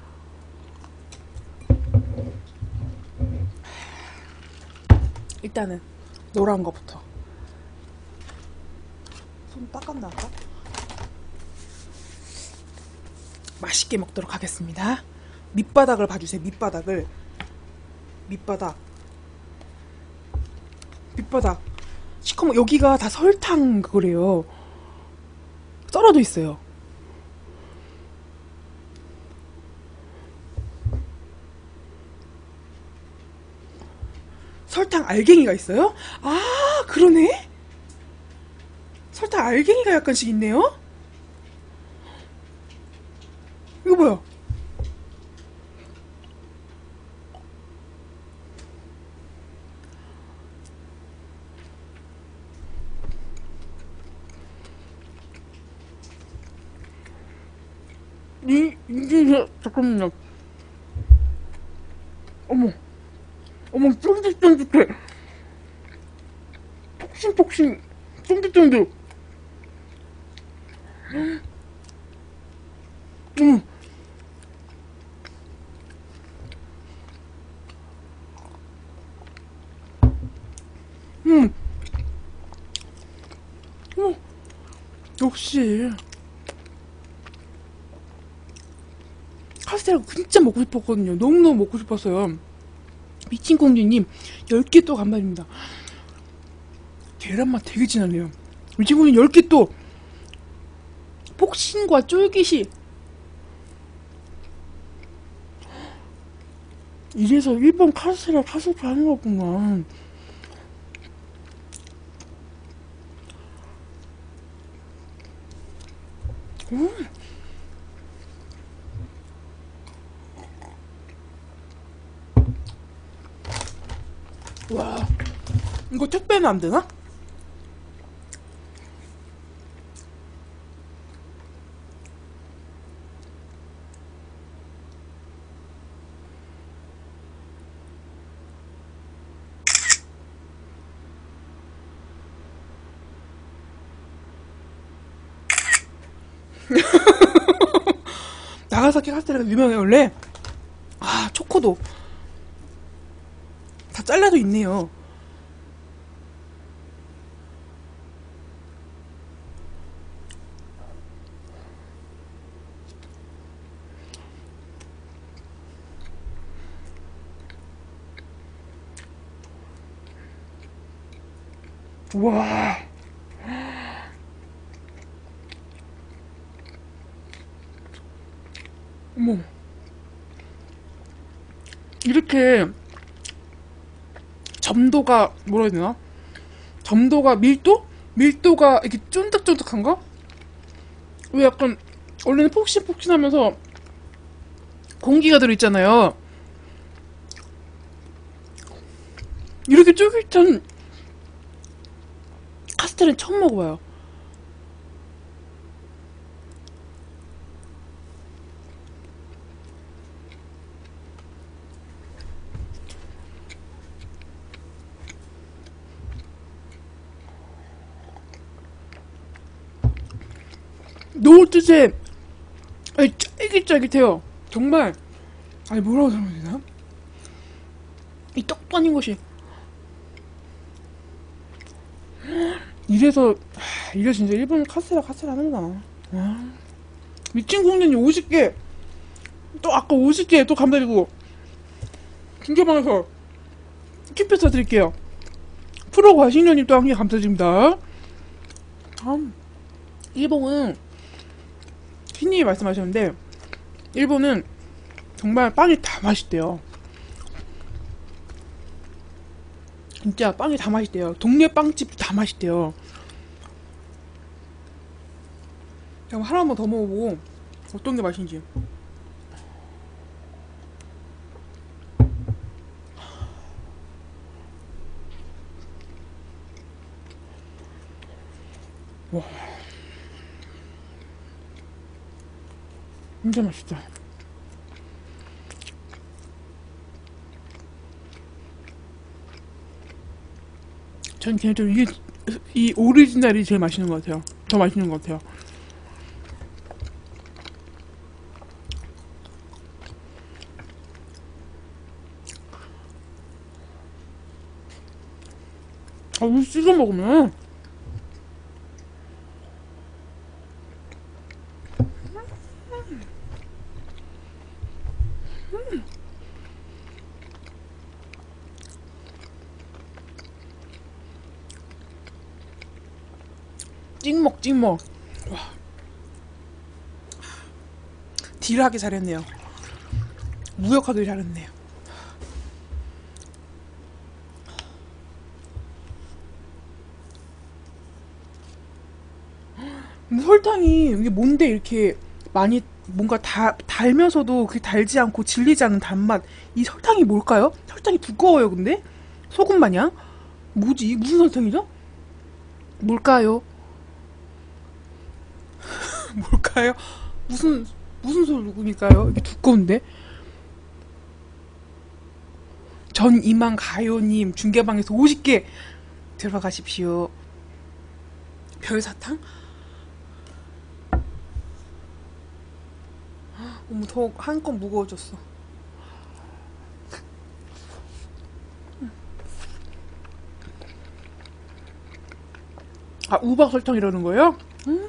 일단은 노란 거부터. 손 닦았나 아까? 맛있게 먹도록 하겠습니다. 밑바닥을 봐주세요. 밑바닥을. 밑바닥. 밑바닥. 시커먼 여기가 다 설탕 그거래요. 썰어져 있어요. 설탕 알갱이가 있어요? 아, 그러네? 설탕 알갱이가 약간씩 있네요? 이거 뭐야? 이, 이게, 잠깐만요. 어머. 어머, 쫀득쫀득해. 폭신폭신, 쫀득쫀득. 음. 음. 음. 음. 역시. 카스테라가 진짜 먹고 싶었거든요. 너무너무 먹고 싶었어요. 미친공주님, 열 개 또 간발입니다. 계란맛 되게 진하네요. 미친공주님 열 개 또! 폭신과 쫄깃이. 이래서 일본 카스테라 카스테라 하는 거구나. 음. 와, 이거 택배는 안 되나? 나가사키 카스테라가 유명해 원래. 아, 초코도 다 잘라져 있네요. 와, 어머, 이렇게 점도가 뭐라 해야 되나? 점도가 밀도? 밀도가 이렇게 쫀득쫀득한가? 왜 약간 원래는 폭신폭신하면서 공기가 들어있잖아요. 이렇게 쫄깃한 카스테라는 처음 먹어봐요. 노릇에 아니, 쫄깃쫄깃해요. 정말. 아니, 뭐라고 설명해야 되나? 이 떡 빠진 것이. 이래서, 하, 이래 진짜 일본 카스라 카스라 하는구나. 와. 미친 공주님 오십 개. 또 아까 오십 개 또 감사드리고. 중계방에서 킵해 써드릴게요. 프로과 신녀님 또 한 개 감사드립니다. 음, 일본은, 신님이 말씀하셨는데, 일본은 정말 빵이 다 맛있대요. 진짜 빵이 다 맛있대요. 동네 빵집도 다 맛있대요. 그럼 하나 한번 더 먹어보고 어떤 게 맛있는지. 와, 진짜 맛있다. 전 개인적으로 이게 이 오리지널이 제일 맛있는 것 같아요. 더 맛있는 것 같아요. 아, 이거 찍어 먹으면 찍먹 찍먹. 와, 딜하기 잘했네요. 무역하기 잘했네요. 근데 설탕이 이게 뭔데 이렇게 많이 뭔가 다 달면서도 그게 달지 않고 질리지 않은 단맛. 이 설탕이 뭘까요? 설탕이 두꺼워요. 근데 소금 마냥. 뭐지? 무슨 설탕이죠? 뭘까요? 뭘까요? 무슨 무슨 소금일까요? 이게 두꺼운데. 전 이만 가요님 중계방에서 오십 개 들어가십시오. 별사탕? 어머, 더 한껏 무거워졌어. 아, 우박 설탕 이러는 거예요? 음.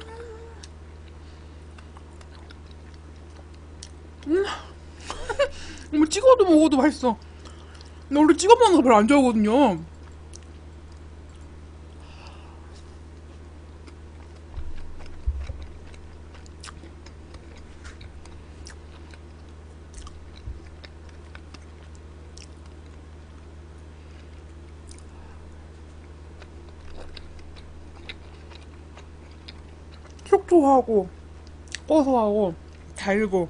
음. 뭐 찍어도 먹어도 맛있어. 나 원래 찍어 먹는 거 별로 안 좋아하거든요. 촉촉하고 고소하고 달고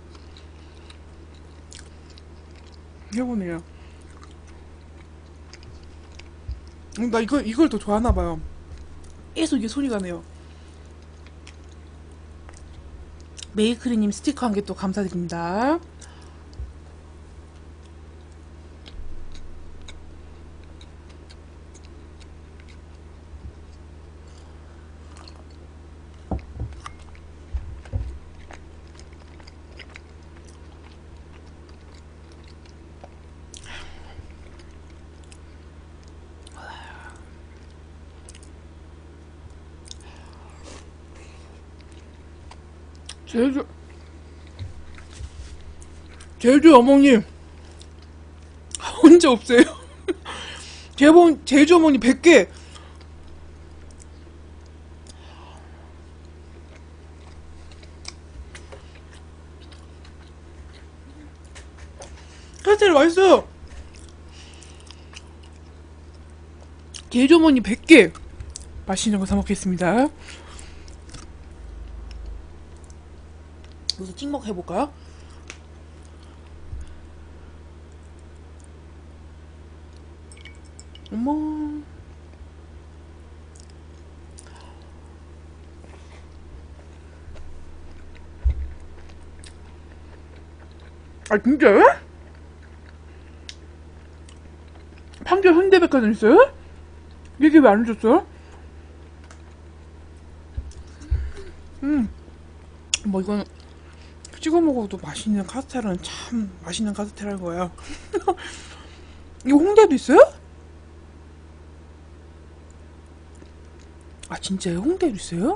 해보네요. 음, 나 이걸 이걸 더 좋아하나봐요. 계속 이게 손이 가네요. 메이크리님 스티커 한 개 또 감사드립니다. 제주 제주 어머님 혼자 없어요. 제본 제주 어머니 백 개. 카스텔 맛있어요. 제주 어머니 백 개 맛있는 거 사 먹겠습니다. 여기서 찍먹 해볼까요? 어머. 아, 진짜요? 판교 현대백화점 있어요? 얘기 왜 안 해줬어요? 음. 뭐 이건 찍어 먹어도 맛있는 카스테라는 참 맛있는 카스테라인 거야. 이거 홍대도 있어요? 아 진짜요? 홍대도 있어요?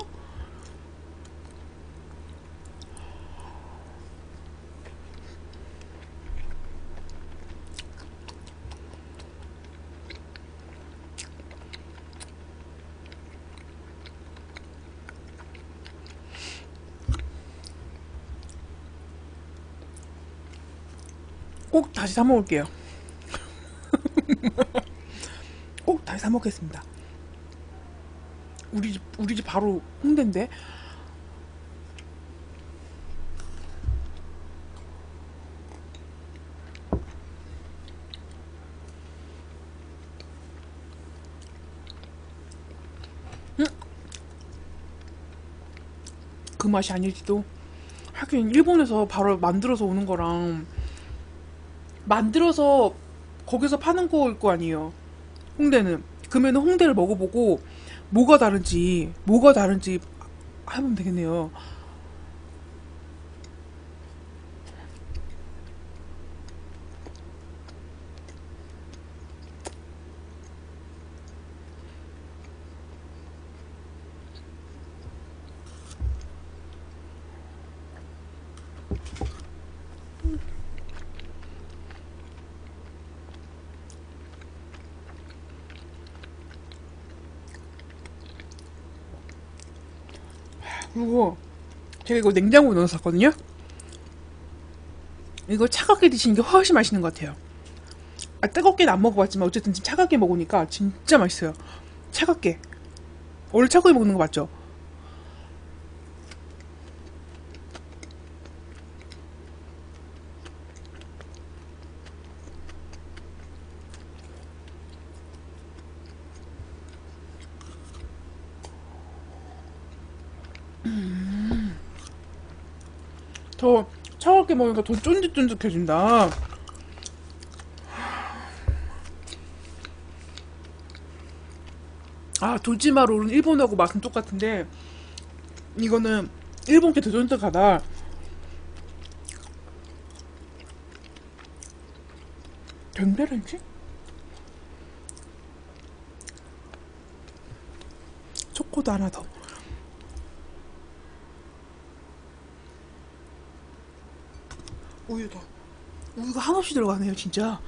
꼭 다시 사 먹을게요. 꼭 다시 사 먹겠습니다. 우리 집 우리 집 바로 홍대인데. 음? 그 맛이 아닐지도. 하긴 일본에서 바로 만들어서 오는 거랑 만들어서 거기서 파는 거일 거 아니에요. 홍대는. 그러면 홍대를 먹어보고 뭐가 다른지 뭐가 다른지 하면 되겠네요. 그리고 제가 이거 냉장고에 넣어서 샀거든요. 이거 차갑게 드시는 게 훨씬 맛있는 것 같아요. 아, 뜨겁게는 안 먹어봤지만 어쨌든 지금 차갑게 먹으니까 진짜 맛있어요. 차갑게. 원래 차갑게 먹는 거 맞죠? 더 차갑게 먹으니까 더 쫀득쫀득해진다. 아, 도지마롤은 일본하고 맛은 똑같은데 이거는 일본 게 더 쫀득하다. 덴베렌지? 초코도 하나 더. 우유도. 우유가 한없이 들어가네요, 진짜.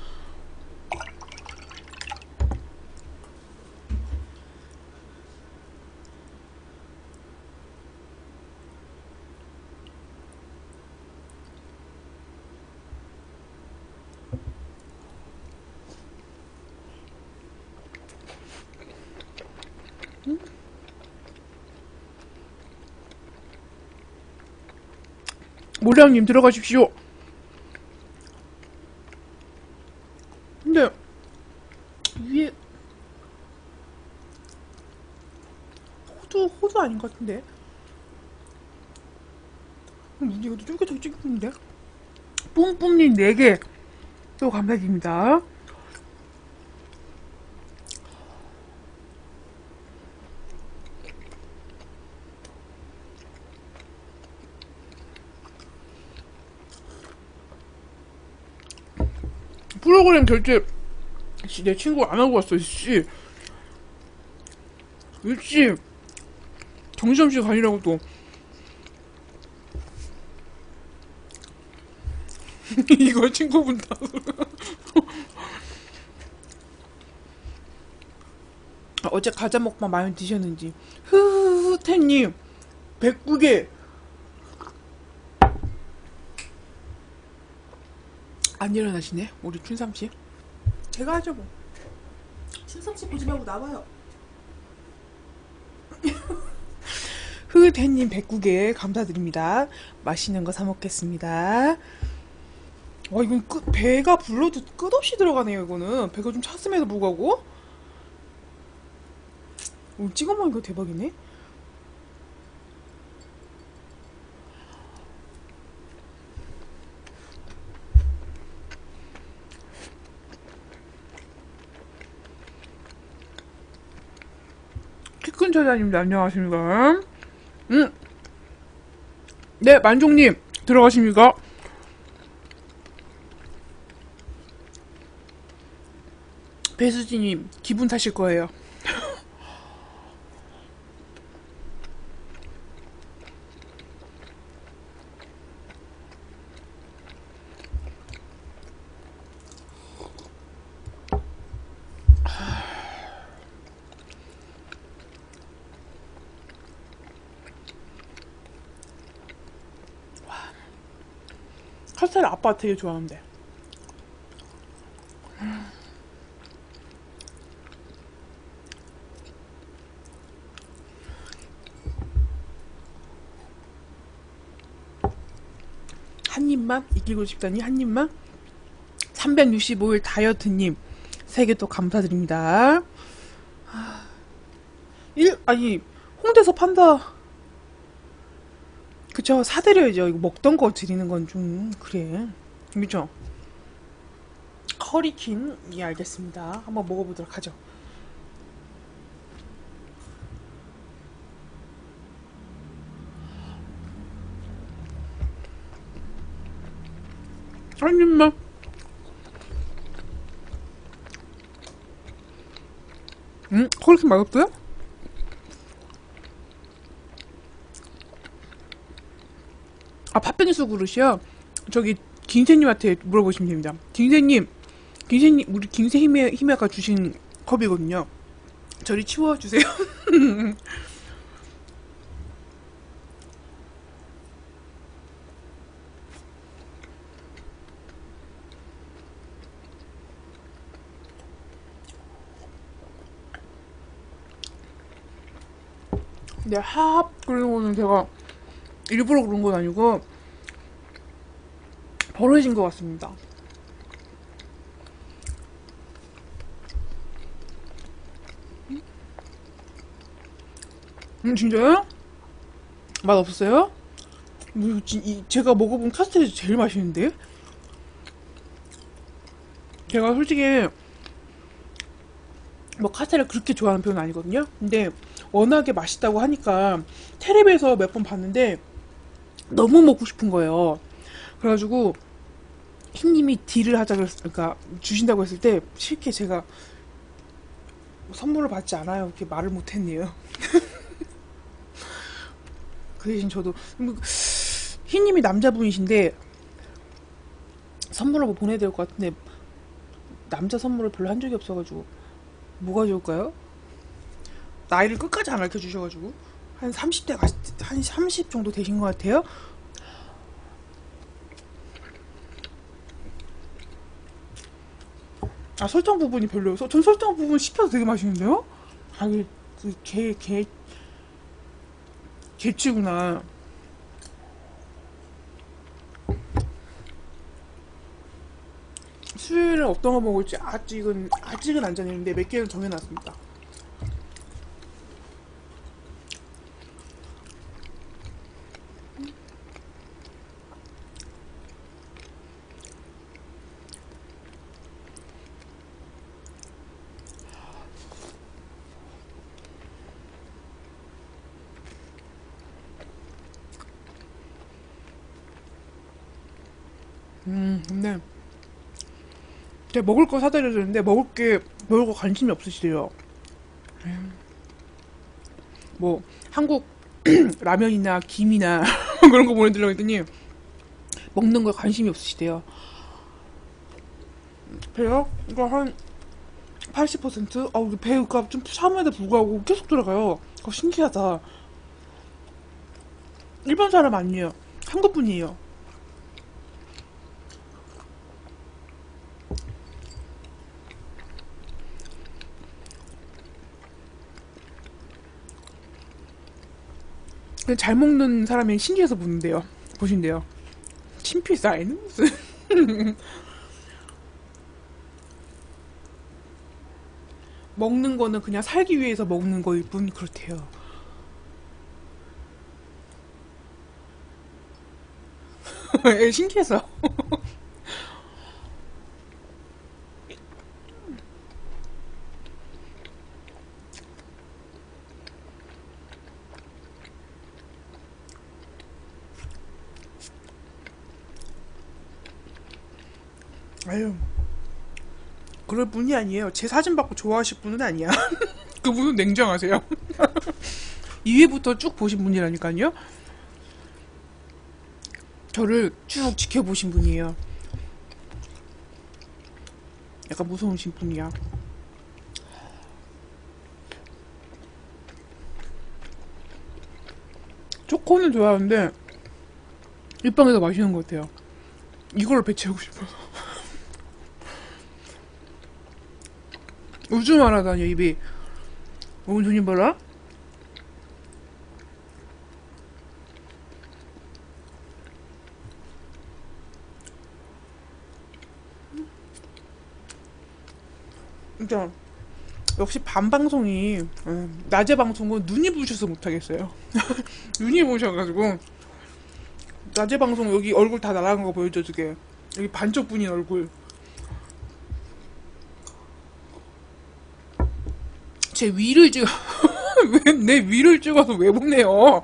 모량님 들어가십시오. 근데 위에 호두 호두 아닌 것 같은데. 음, 이것도 쫄깃하게 찍히는데. 뿜뿜님 네 개 또 감사드립니다. 프로그램 결제 씨, 내 친구 안 하고 왔어. 씨, 일씨 정신없이 가니라고 또. 이거 친구분 다. 어제 과자 먹방 많이 드셨는지. 흐흐흐태님 백구 개. 안 일어나시네 우리 춘삼씨. 제가 하죠 뭐. 춘삼씨 보지 말고 나와요. 흐태님 백구 개 감사드립니다. 맛있는 거 사 먹겠습니다. 와, 이건 끝, 배가 불러도 끝없이 들어가네요. 이거는 배가 좀 찼음에도 불구하고. 오, 찍어 먹으니까 대박이네. 키큰 처자님도 안녕하십니까. 음, 네, 만종님 들어가십니까? 배수진님 기분 탓일 거예요. 카스테를 아빠가 되게 좋아하는데. 한 입만 이기고 싶다니 한 입만. 삼백육십오 일 다이어트님 세 개 또 감사드립니다. 일 아니 홍대에서 판다. 그쵸, 사드려야죠. 이거 먹던 거 드리는 건 좀 그래. 그죠? 커리킨, 예, 알겠습니다. 한번 먹어보도록 하죠. 한 입만. 음, 커리킨 맛없어요? 아, 팥빙수 그릇이요? 저기 김새님한테 물어보시면 됩니다. 김새님, 김새님, 우리 김새 힘에, 힘에가 주신 컵이거든요. 저리 치워주세요. 근데 하합 그런 거는 제가 일부러 그런 건 아니고 버릇인 것 같습니다. 음, 진짜요? 맛 없었어요? 음, 지- 이- 제가 먹어본 카스테라에서 제일 맛있는데? 제가 솔직히 뭐 카스테라 그렇게 좋아하는 편은 아니거든요? 근데 워낙에 맛있다고 하니까 텔레비에서 몇 번 봤는데 너무 먹고 싶은 거예요. 그래가지고 흰님이 딜을 하자 그랬, 그러니까 주신다고 했을 때 쉽게 제가 선물을 받지 않아요. 이렇게 말을 못했네요. 그 대신 저도 뭐, 흰님이 남자분이신데 선물을 뭐 보내야 될 것 같은데 남자 선물을 별로 한 적이 없어가지고 뭐가 좋을까요? 나이를 끝까지 안 알려주셔가지고 한 삼십 대 한 삼십 정도 되신 것 같아요. 아, 설탕 부분이 별로여서 전 설탕 부분 씹혀서 되게 맛있는데요? 아, 이게 그개개 개치구나. 수요일에 어떤 거 먹을지 아직은 아직은 안 정했는데 몇 개는 정해놨습니다. 음, 근데 제가 먹을 거 사드려야 되는데 먹을 게 먹을 거 관심이 없으시대요. 뭐 한국 라면이나 김이나 그런 거 보내드리려고 했더니 먹는 거에 관심이 없으시대요. 배요? 이거 한 팔십 퍼센트? 아, 우리 배가 좀 참음에도 불구하고 계속 들어가요. 그거 신기하다. 일본 사람 아니에요. 한국 분이에요. 근데 잘 먹는 사람이 신기해서 보는데요. 보신대요. 친필 사인은 무슨? 먹는 거는 그냥 살기 위해서 먹는 거일 뿐 그렇대요. 예, 신기해서. 아유, 그럴 분이 아니에요. 제 사진 받고 좋아하실 분은 아니야. 그분은 냉정하세요. 이 회부터 쭉 보신 분이라니까요. 저를 쭉 지켜보신 분이에요. 약간 무서우신 분이야. 초코는 좋아하는데 입방이 더 맛있는 것 같아요. 이걸로 배 채우고 싶어서. 우주 말하다니 입이. 오늘 돈이 벌어? 진짜 역시 밤 방송이 음, 낮에 방송은 눈이 부셔서 못하겠어요. 눈이 부셔가지고 낮에 방송 여기 얼굴 다 날아간 거 보여줘 주게. 여기 반쪽 분인 얼굴. 제 위를 찍어. 왜 내 위를 찍어서 왜 보내요?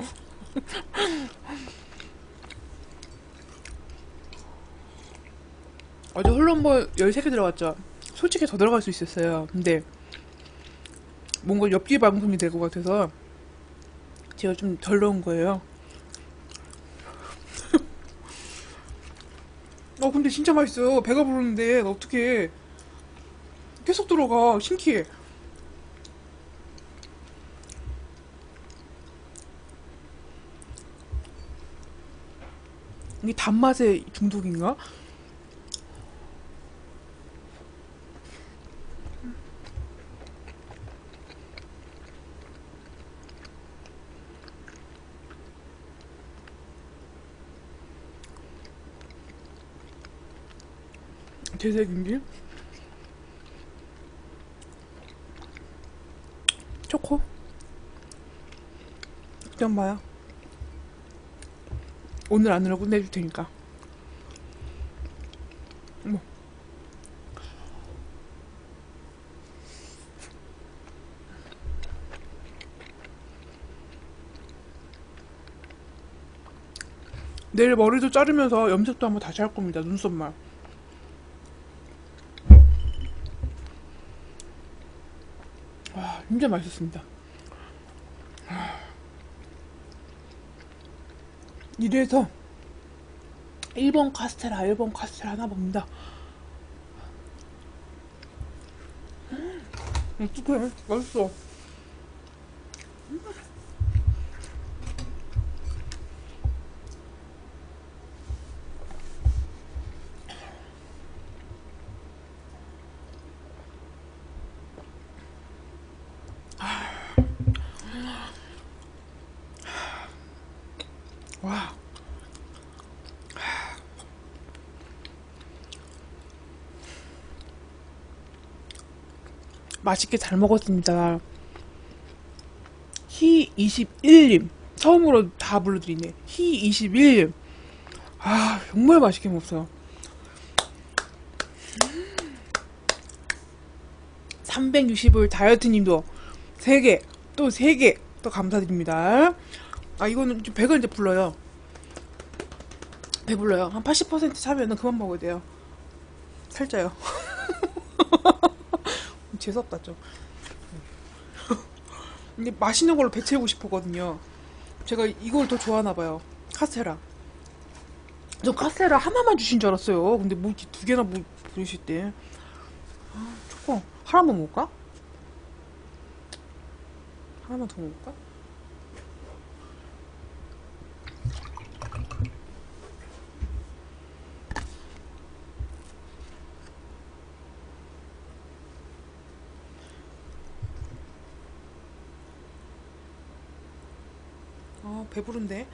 어제 홀럼버 열세 개 들어갔죠. 솔직히 더 들어갈 수 있었어요. 근데 뭔가 엽기 방송이 될 것 같아서 제가 좀 덜 넣은 거예요. 어 근데 진짜 맛있어요. 배가 부르는데 어떻게 계속 들어가. 신기해. 이게 단맛의 중독인가? 대색인지? 초코? 그냥 봐요. 오늘 안으로 끝내줄 테니까. 뭐. 내일 머리도 자르면서 염색도 한번 다시 할 겁니다. 눈썹만. 와, 진짜 맛있었습니다. 이래서 일본 카스테라, 일본 카스테라 하나 먹는다. 어떡해, 맛있어. 와. 맛있게 잘 먹었습니다. 히 이십일 님. 처음으로 다 불러드리네. 히 이십일 님. 아, 정말 맛있게 먹었어요. 삼백육십 일 다이어트 님도 세 개, 또 세 개, 또 감사드립니다. 아, 이거는 좀 배가 이제 불러요. 배불러요. 한 팔십 퍼센트 차면은 그만 먹어야 돼요. 살쪄요. 재수없다, 좀. 근데 맛있는 걸로 배 채우고 싶었거든요. 제가 이걸 더 좋아하나봐요. 카스테라. 저 카스테라 하나만 주신 줄 알았어요. 근데 뭐 이렇게 두 개나 뭐 부르실 때. 아, 초코. 하나만 먹을까? 하나만 더 먹을까? 아, 배부른데?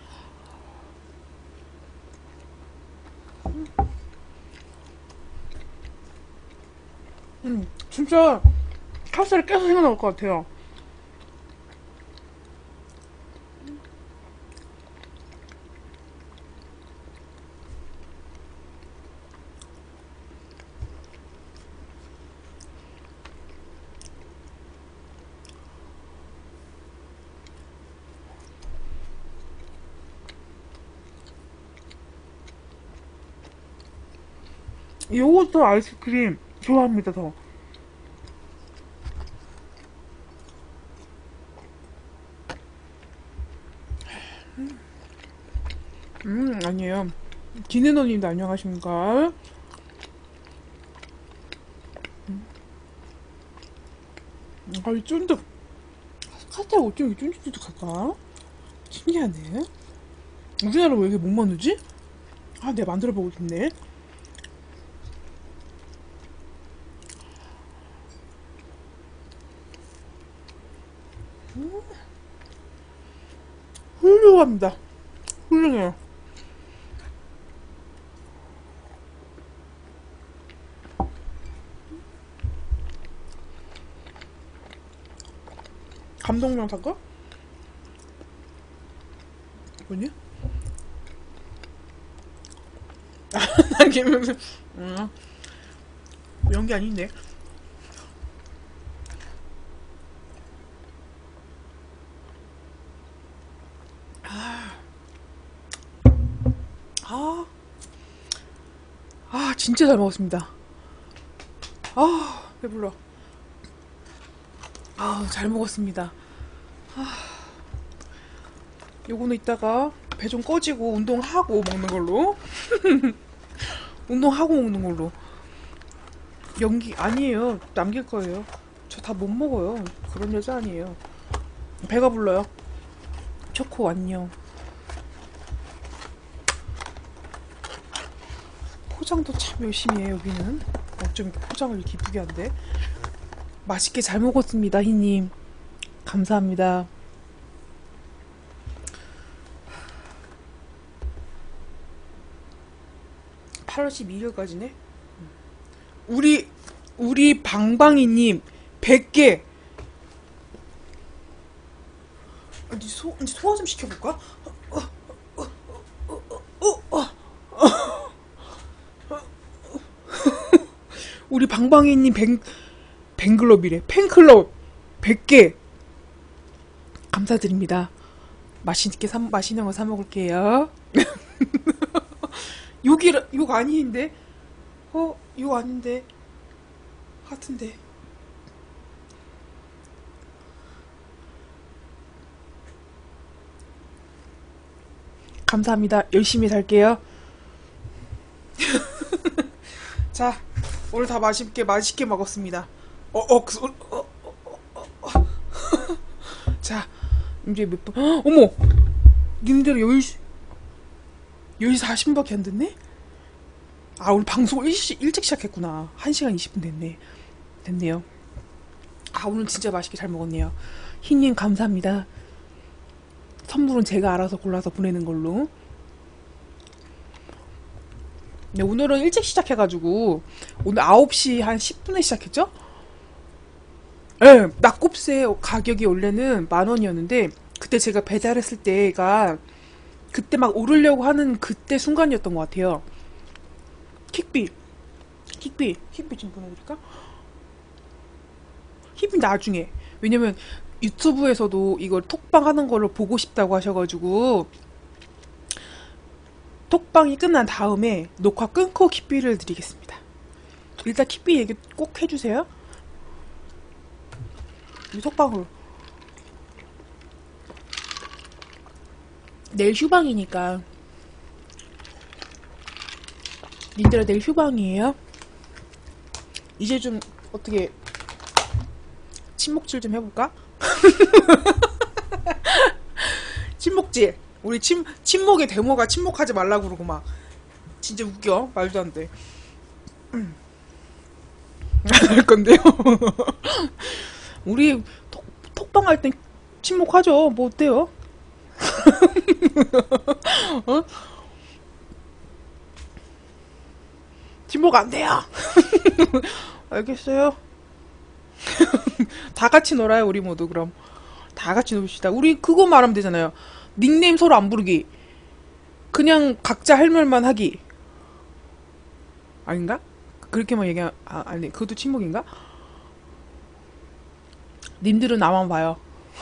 음, 진짜 카스테라 계속 생각날 것 같아요. 요거트 아이스크림 좋아합니다, 더. 음, 아니에요. 기네너님도 안녕하십니까? 아, 이 쫀득. 카스테라 어쩜 이렇게 쫀득쫀득할까? 신기하네. 우리나라 왜 이렇게 못 만들지? 아, 내가 만들어 보고 싶네. 훌륭합니다. 훌륭해요. 감동명 사과? 뭐니? 난 김영수. 음, 연기 아닌데. 아, 아, 진짜 잘 먹었습니다. 아, 배불러. 아, 잘 먹었습니다. 요거는 이따가 배 좀 꺼지고 운동하고 먹는 걸로. 운동하고 먹는 걸로. 연기 아니에요. 남길 거예요. 저 다 못 먹어요. 그런 여자 아니에요. 배가 불러요. 초코 안녕. 포장도 참 열심히 해 여기는. 어쩜 이렇게 포장을 이렇게 이쁘게 한대. 맛있게 잘 먹었습니다, 희님. 감사합니다. 팔월 십이일까지네. 우리 우리 방방이님 백 개. 이제 소 이제 소화 좀 시켜볼까? 우리 방방이님 뱅 뱅글럽이래. 팬클럽 백 개 감사드립니다. 맛있게 사, 맛있는 거 사 먹을게요. 여기 욕 아닌데? 어, 욕 아닌데? 같은데. 감사합니다. 열심히 살게요. 자, 오늘 다 맛있게 맛있게 먹었습니다. 어, 어, 그, 어, 어, 어, 어. 자, 이제 몇 분? 헉, 어머, 님들 열 시 열 시 사십 분밖에 안 됐네? 아, 오늘 방송을 일시, 일찍 시작했구나. 한 시간 이십 분 됐네. 됐네요. 아, 오늘 진짜 맛있게 잘 먹었네요. 희님 감사합니다. 선물은 제가 알아서 골라서 보내는 걸로. 네, 오늘은 일찍 시작해가지고 오늘 아홉 시 한 십 분에 시작했죠? 예, 네, 낙곱새 가격이 원래는 만 원이었는데 그때 제가 배달했을 때가 그때 막 오르려고 하는 그때 순간이었던 것 같아요. 킥비, 킥비, 킥비 좀 보내드릴까? 킥비 나중에. 왜냐면 유튜브에서도 이걸 톡방 하는 거를 보고 싶다고 하셔가지고 톡방이 끝난 다음에 녹화 끊고 킥비를 드리겠습니다. 일단 킥비 얘기 꼭 해주세요. 이 톡방으로. 내일 휴방이니까. 님들아 내일 휴방이에요? 이제 좀 어떻게 침묵질 좀 해볼까? 침묵질. 우리 침, 침묵의 데모가 침묵하지 말라고 그러고 막 진짜 웃겨. 말도 안 돼. 안 할 건데요. 우리 톡, 톡방 할 땐 침묵하죠. 뭐 어때요? 어? 침묵 안 돼요. 알겠어요. 다 같이 놀아요 우리 모두. 그럼 다 같이 놉시다. 우리 그거 말하면 되잖아요. 닉네임 서로 안 부르기. 그냥 각자 할 말만 하기. 아닌가? 그렇게만 얘기, 아, 아니, 그것도 침묵인가? 님들은 나만 봐요.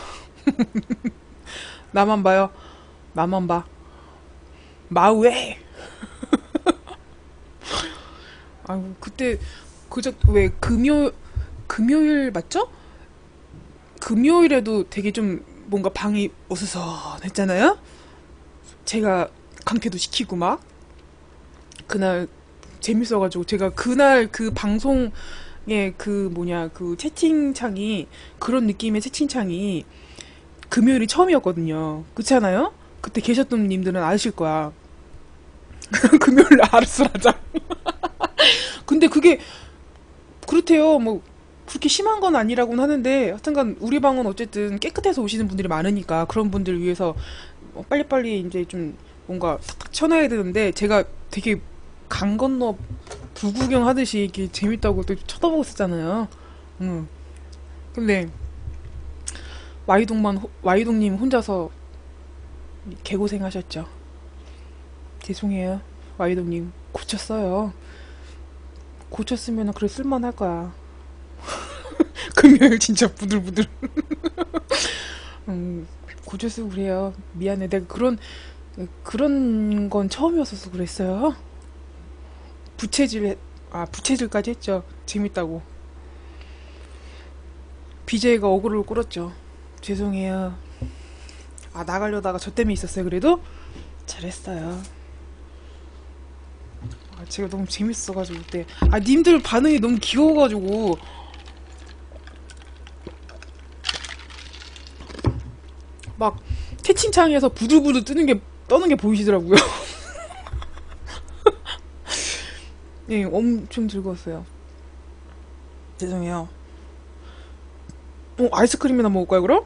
나만 봐요. 나만 봐. 마우에. 아유, 그때, 그저, 왜, 금요, 금요일 맞죠? 금요일에도 되게 좀 뭔가 방이 어수선했잖아요? 제가 강퇴도 시키고 막. 그날 재밌어가지고 제가 그날 그 방송에 그 뭐냐, 그 채팅창이, 그런 느낌의 채팅창이 금요일이 처음이었거든요. 그렇잖아요? 그때 계셨던 님들은 아실 거야. 금요일에 알았어, 하자. 근데 그게 그렇대요. 뭐 그렇게 심한 건 아니라고는 하는데, 하여튼간 우리 방은 어쨌든 깨끗해서 오시는 분들이 많으니까 그런 분들 위해서 어, 빨리빨리 이제 좀 뭔가 탁탁 쳐놔야 되는데, 제가 되게 강 건너 불구경 하듯이 이렇게 재밌다고 또 쳐다보고 있었잖아요. 응. 근데 와이동만 호- 와이동님 혼자서 개고생 하셨죠. 죄송해요. 와이동님 고쳤어요. 고쳤으면 그래 쓸만할 거야. 금요일 진짜 부들부들. 음, 고쳤으면 그래요. 미안해. 내가 그런 그런 건 처음이었어서 그랬어요. 부채질 해- 아 부채질까지 했죠. 재밌다고. 비제이가 어그로를 끌었죠. 죄송해요. 아, 나가려다가 저 때문에 있었어요. 그래도 잘했어요. 아, 제가 너무 재밌어가지고 그때. 아, 님들 반응이 너무 귀여워가지고 막 채팅창에서 부들부들 뜨는 게 떠는 게 보이시더라고요. 예, 엄청 즐거웠어요. 죄송해요. 어, 아이스크림이나 먹을까요, 그럼?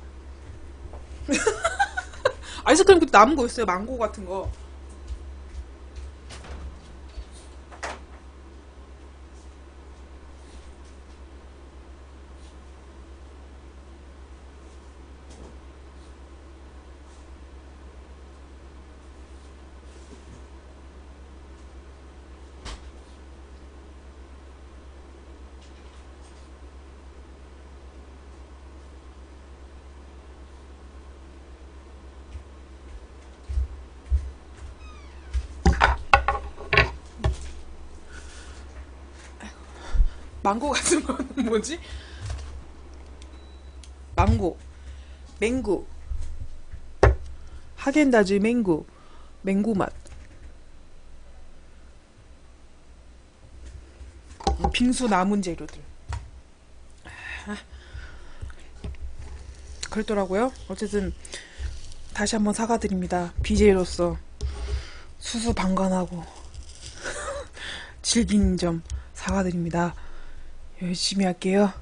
아이스크림 그때 남은 거 있어요. 망고 같은 거. 망고 같은 거는 뭐지? 망고, 맹고, 하겐다즈 맹고, 맹고 맛. 빙수 남은 재료들. 그랬더라고요. 어쨌든 다시 한번 사과드립니다. 비제이로서 수수방관하고 즐긴 점 사과드립니다. 열심히 할게요.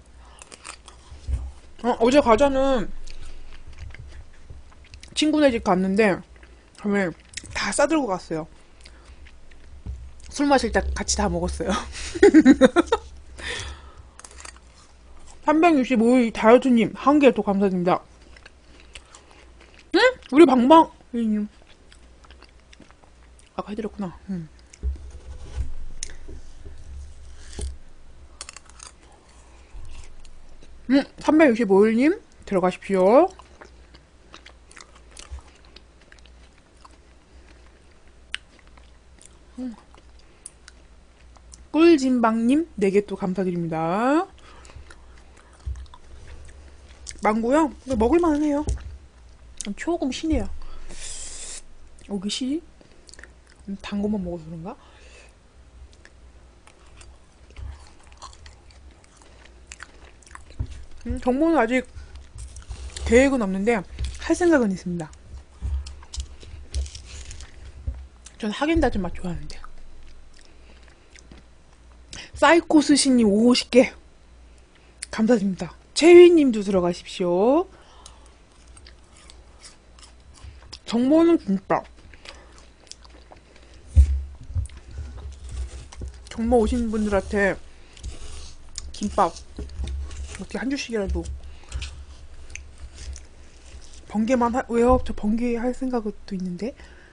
어, 어제 과자는 친구네 집 갔는데 그러면 다 싸들고 갔어요. 술 마실 때 같이 다 먹었어요. 삼백육십오 일 다이어트님 한 개 또 감사드립니다. 응? 우리 방방 음, 아까 해드렸구나. 음. 음, 삼백육십오 일님 들어가십시오. 꿀진방님 네 개 또 감사드립니다. 망고요? 먹을만 해요. 조금 시네요. 여기 시? 단 것만 먹어서 그런가? 음, 정보는 아직 계획은 없는데 할 생각은 있습니다. 전 하겐다즈 맛 좋아하는데. 사이코스신님 오십 개 감사드립니다. 채휘님도 들어가십시오. 정보는 김밥. 정보 오신 분들한테 김밥 어떻게 한 줄씩이라도. 번개만 하, 왜요? 저 번개 할 생각도 있는데.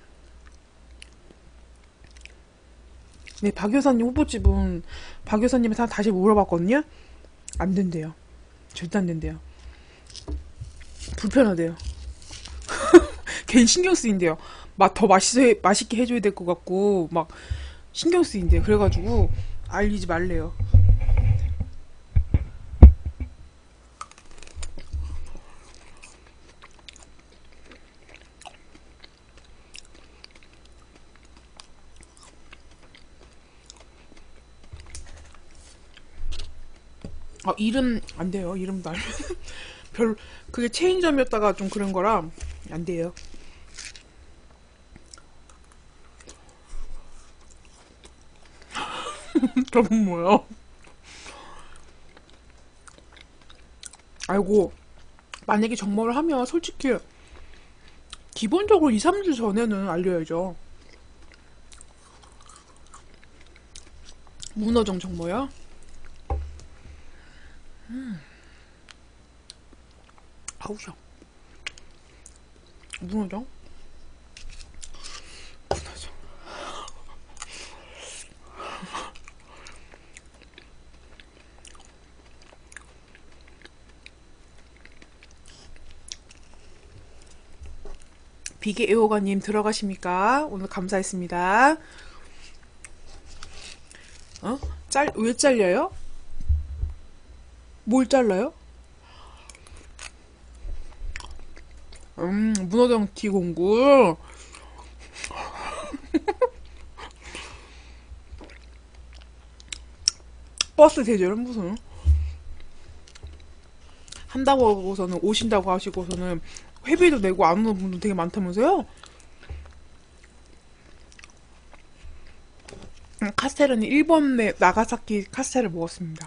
네, 박 여사님 후보집은 박 여사님한테 다시 물어봤거든요. 안 된대요. 절대 안 된대요. 불편하대요. 괜히 신경 쓰인대요. 맛 더 맛있어 맛있게 해줘야 될 것 같고 막 신경 쓰인대요. 그래가지고 알리지 말래요. 아, 이름 안 돼요. 이름도 알면 별 그게 체인점이었다가 좀 그런 거라 안 돼요. 저분 뭐야? 아이고, 만약에 정모를 하면 솔직히 기본적으로 이, 삼 주 전에는 알려야죠. 문어정 정모야? 음. 아우야. 문어정? 문어정. 비계 애호가님 들어가십니까? 오늘 감사했습니다. 어? 짤, 왜 잘려요? 뭘 잘라요? 음, 문어정 티공구. 버스 대절은 무슨? 한다고 하고서는 오신다고 하시고서는 회비도 내고 안 오는 분도 되게 많다면서요? 음, 카스테라는 일본의 나가사키 카스테를 먹었습니다.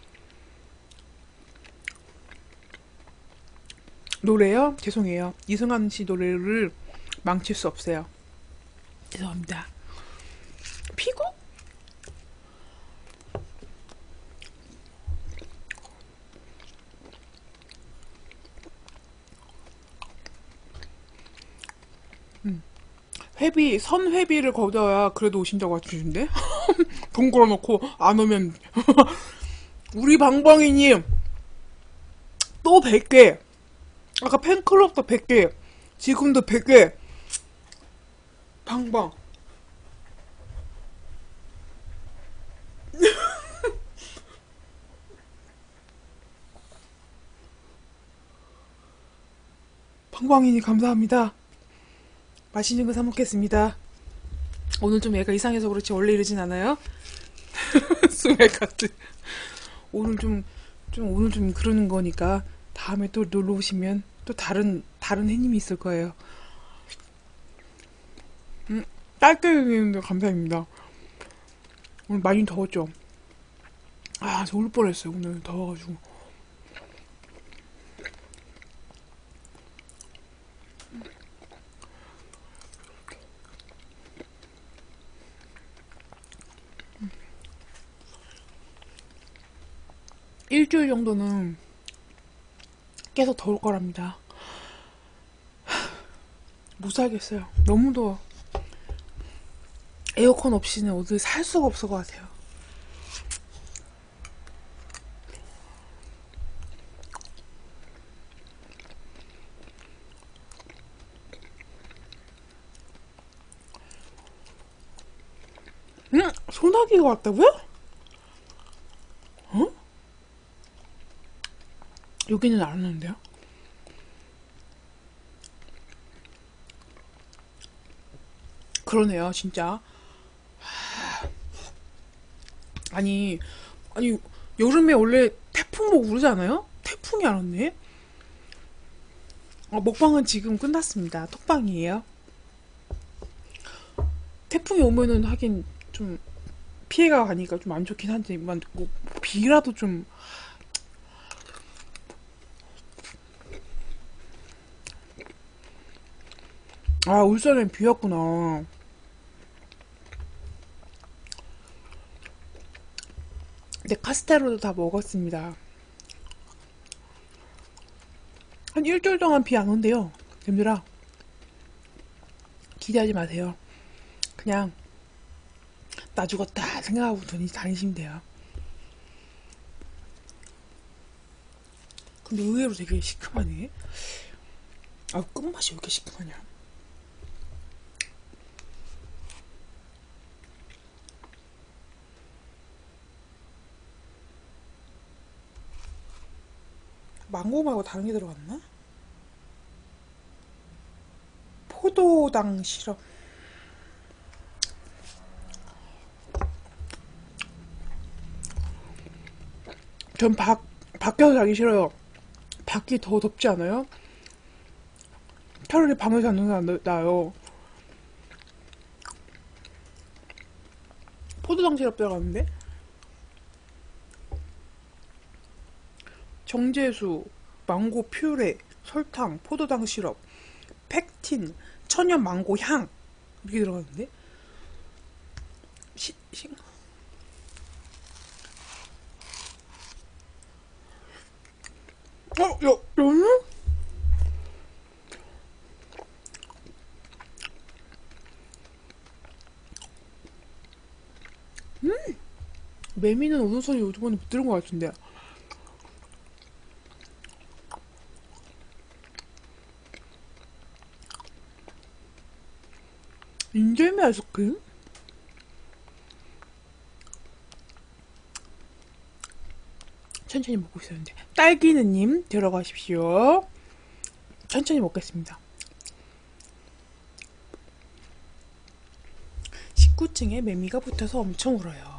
노래요? 죄송해요. 이승환 씨 노래를 망칠 수 없어요. 죄송합니다. 피구? 음. 회비, 선회비를 걷어야 그래도 오신다고 하시는데? 돈 걸어놓고 안 오면 우리 방방이님 또 백 개 아까 팬클럽도 백 개 지금도 백 개 방방 방방이님 감사합니다. 맛있는 거 사 먹겠습니다. 오늘 좀 애가 이상해서 그렇지 원래 이러진 않아요? 스웨카트 오늘 좀, 좀 오늘 좀 그러는 거니까 다음에 또 놀러 오시면 또 다른 다른 해님이 있을 거예요. 음, 딸기님도 감사합니다. 오늘 많이 더웠죠? 아, 저 울 뻔했어요. 오늘 더워가지고. 일주일 정도는 계속 더울 거랍니다. 못 살겠어요. 너무 더워. 에어컨 없이는 어디 살 수가 없을 것 같아요. 응? 소나기가 왔다고요? 어? 여기는 안 오는데요? 그러네요, 진짜. 아니, 아니, 여름에 원래 태풍 오고 그러지 않아요? 태풍이 안 왔네? 어, 먹방은 지금 끝났습니다. 톡방이에요. 태풍이 오면은 하긴 좀 피해가 가니까 좀 안 좋긴 한데, 뭐, 비라도 좀, 아, 울산엔 비였구나. 근데 카스테라도 다 먹었습니다. 한 일주일 동안 비 안 온대요. 님들아, 기대하지 마세요. 그냥 나 죽었다 생각하고 돈이 다니시면 돼요. 근데 의외로 되게 시큼하네. 아, 끝맛이 왜 이렇게 시큼하냐. 망고 말고 다른 게 들어갔나? 포도당 시럽. 전 밖, 밖에서 자기 싫어요. 밖이 더 덥지 않아요? 차라리 방에서 자는 게 나아요. 포도당 시럽 들어갔는데? 정제수, 망고 퓨레, 설탕, 포도당 시럽, 팩틴, 천연 망고 향 이렇게 들어갔는데? 시, 시... 어? 야, 연유? 음! 매미는 오는 소리 요즘에 못 들은 것 같은데. 인절미 아이스크림? 천천히 먹고 있었는데. 딸기는님 들어가십시오. 천천히 먹겠습니다. 십구 층에 매미가 붙어서 엄청 울어요.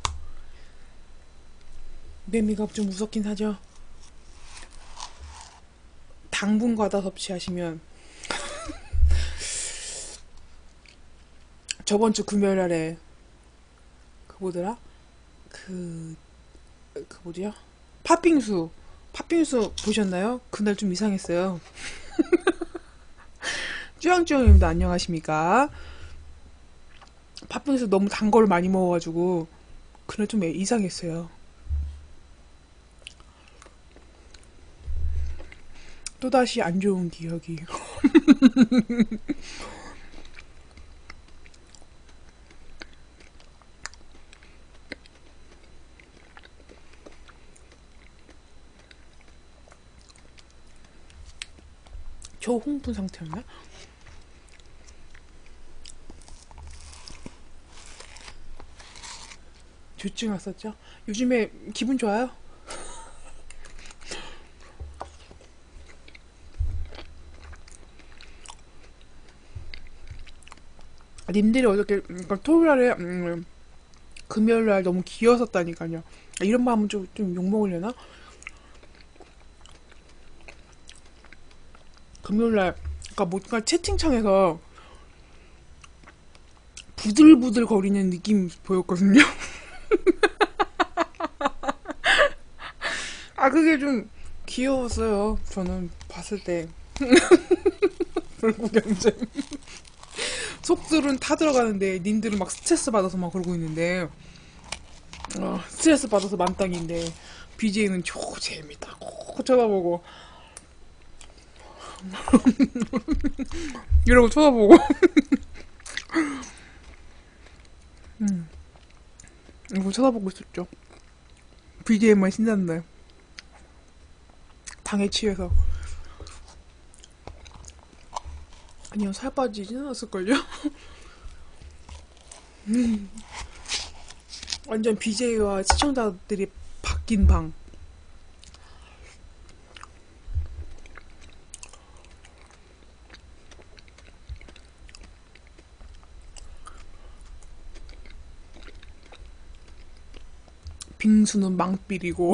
매미가 좀 무섭긴 하죠. 당분 과다 섭취하시면 저번 주 금요일날에 그 뭐더라? 그, 그 뭐지요? 팥빙수 팥빙수 보셨나요? 그날 좀 이상했어요. 쭈영쭈영님도 안녕하십니까? 팥빙수 너무 단 거를 많이 먹어가지고 그날 좀 이상했어요. 또다시 안 좋은 기억이. 초홍분 상태였나? 조증 왔었죠? 요즘에 기분 좋아요? 님들이 어저께 그러니까 토요일에 음, 금요일날 너무 귀여웠었다니까요. 이런 말 하면 좀, 좀 욕먹으려나? 금요일날 그러니까 뭔가 채팅창에서 부들부들 거리는 느낌 보였거든요. 아 그게 좀 귀여웠어요. 저는 봤을 때. 불구경쟁. 속들은 타들어가는데 님들은 막 스트레스 받아서 막 그러고 있는데 어, 스트레스 받아서 만땅인데 비제이는 초 재밌다 코 쳐다보고 이러고 쳐다보고 음, 이거 쳐다보고 있었죠. 비제이만 신났네. 당에 취해서. 아니요, 살 빠지진 않았을걸요? 음, 완전 비제이와 시청자들이 바뀐 방. 빙수는 망삘이고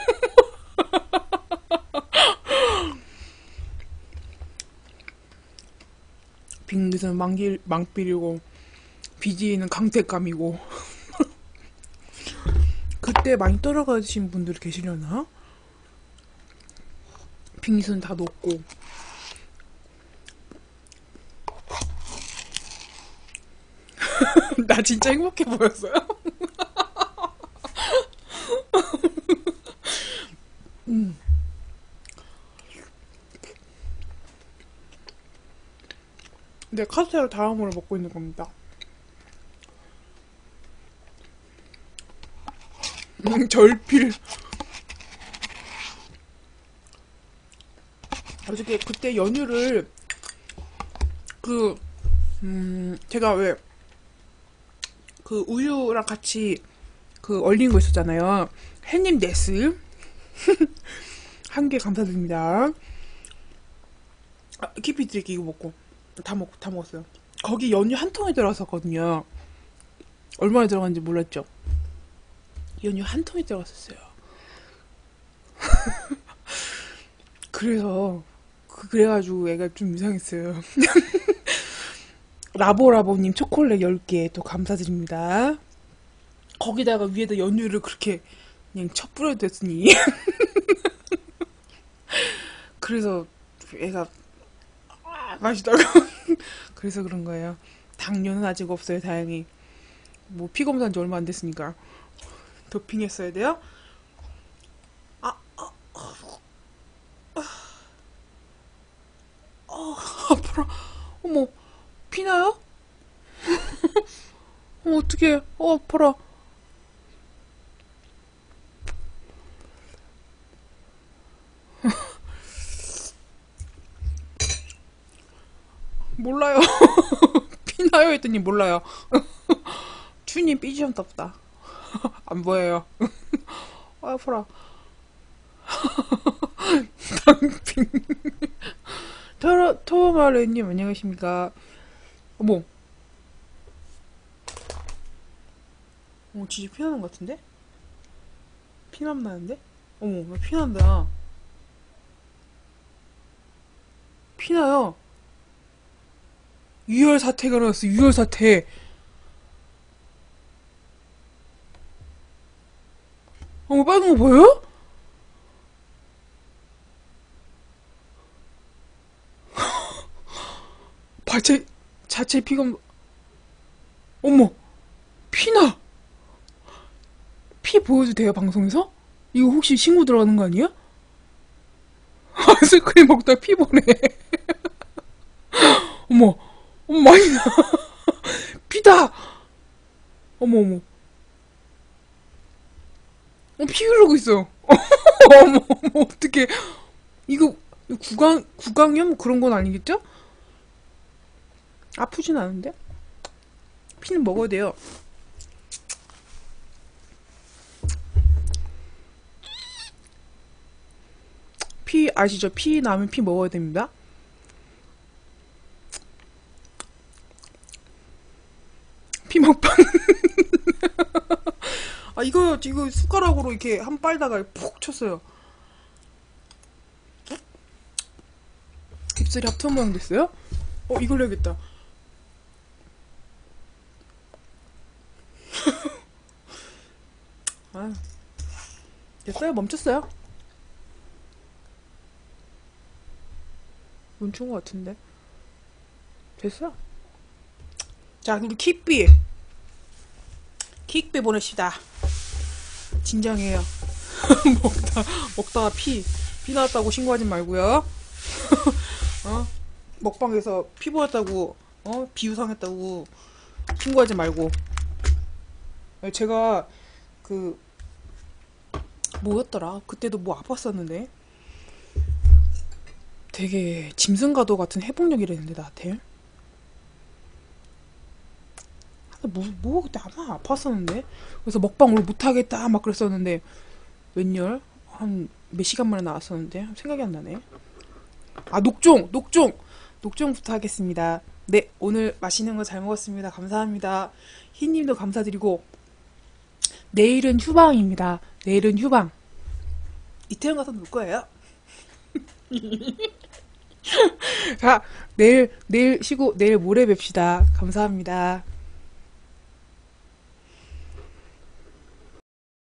빙수는 망길, 망삘이고 비제이는 강택감이고 그때 많이 떨어가신 분들이 계시려나? 빙수는 다 녹고 나 진짜 행복해 보였어요? 음. 네, 카스테라 다음으로 먹고 있는 겁니다. 음, 절필. 어저께 그때 연유를 그, 음, 제가 왜 그 우유랑 같이 그 얼린 거 있었잖아요. 햇님 네스. 한 개 감사드립니다. 아, 키피 드릴게. 이거 먹고 다 먹고 다 먹었어요. 거기 연유 한 통에 들어갔었거든요. 얼마나 들어갔는지 몰랐죠. 연유 한 통에 들어갔었어요. 그래서 그- 그래가지고 애가 좀 이상했어요. 라보라보님 초콜릿 열 개 또 감사드립니다. 거기다가 위에다 연유를 그렇게 그냥 쳐 뿌려댔으니 그래서 애가 아, 맛있다고. 그래서 그런 거예요. 당뇨는 아직 없어요, 다행히. 뭐 피 검사한 지 얼마 안 됐으니까. 도핑했어야 돼요. 아, 아, 아파라. 어머, 피나요? 어, 어떡해. 어, 아파라. 몰라요. 피나요? 했더니 몰라요. 추님 삐지엄 떴다. 안 보여요. 아, 아파라. 당핑. 토, 토마르님, 안녕하십니까. 어머. 어, 진짜 피나는 것 같은데? 피남 나는데? 어머, 나 피난다. 피나요. 유혈 사태가 일어났어, 유혈 사태. 어머, 빨간 거 보여요? 자체, 자체 피검, 어머, 피나! 피 보여도 돼요, 방송에서? 이거 혹시 신고 들어가는 거 아니야? 아이스크림 먹다 피 보내. 어머, 어머, 많이 나. 피다! 어머, 어머. 어, 피 흐르고 있어. 어머, 어머, 어떡해. 이거, 이거 구강, 구강염 그런 건 아니겠죠? 아프진 않은데? 피는 먹어야 돼요. 피 아시죠? 피 나면 피 먹어야 됩니다. 피 먹방. 아, 이거, 이거 숟가락으로 이렇게 한 빨다가 푹 쳤어요. 입술이 합천 모양 됐어요? 어, 이걸 해야겠다. 아, 됐어요? 멈췄어요? 멈춘 것 같은데. 됐어? 자, 우리 킥비. 킥비 보냅시다. 진정해요. 먹다, 먹다가 피, 피 나왔다고 신고하지 말고요. 어? 먹방에서 피 보였다고, 어? 비유상했다고 신고하지 말고. 제가, 그, 뭐였더라? 그때도 뭐 아팠었는데. 되게 짐승가도 같은 회복력이랬는데, 나한테. 뭐, 뭐, 그때 아마 아팠었는데. 그래서 먹방 오늘 못하겠다, 막 그랬었는데, 웬열? 한 몇 시간 만에 나왔었는데, 생각이 안 나네. 아, 녹종! 녹종! 녹종부터 하겠습니다. 네, 오늘 맛있는 거 잘 먹었습니다. 감사합니다. 희님도 감사드리고, 내일은 휴방입니다. 내일은 휴방. 이태원 가서 놀 거예요. 자, 내일, 내일 쉬고, 내일 모레 뵙시다. 감사합니다.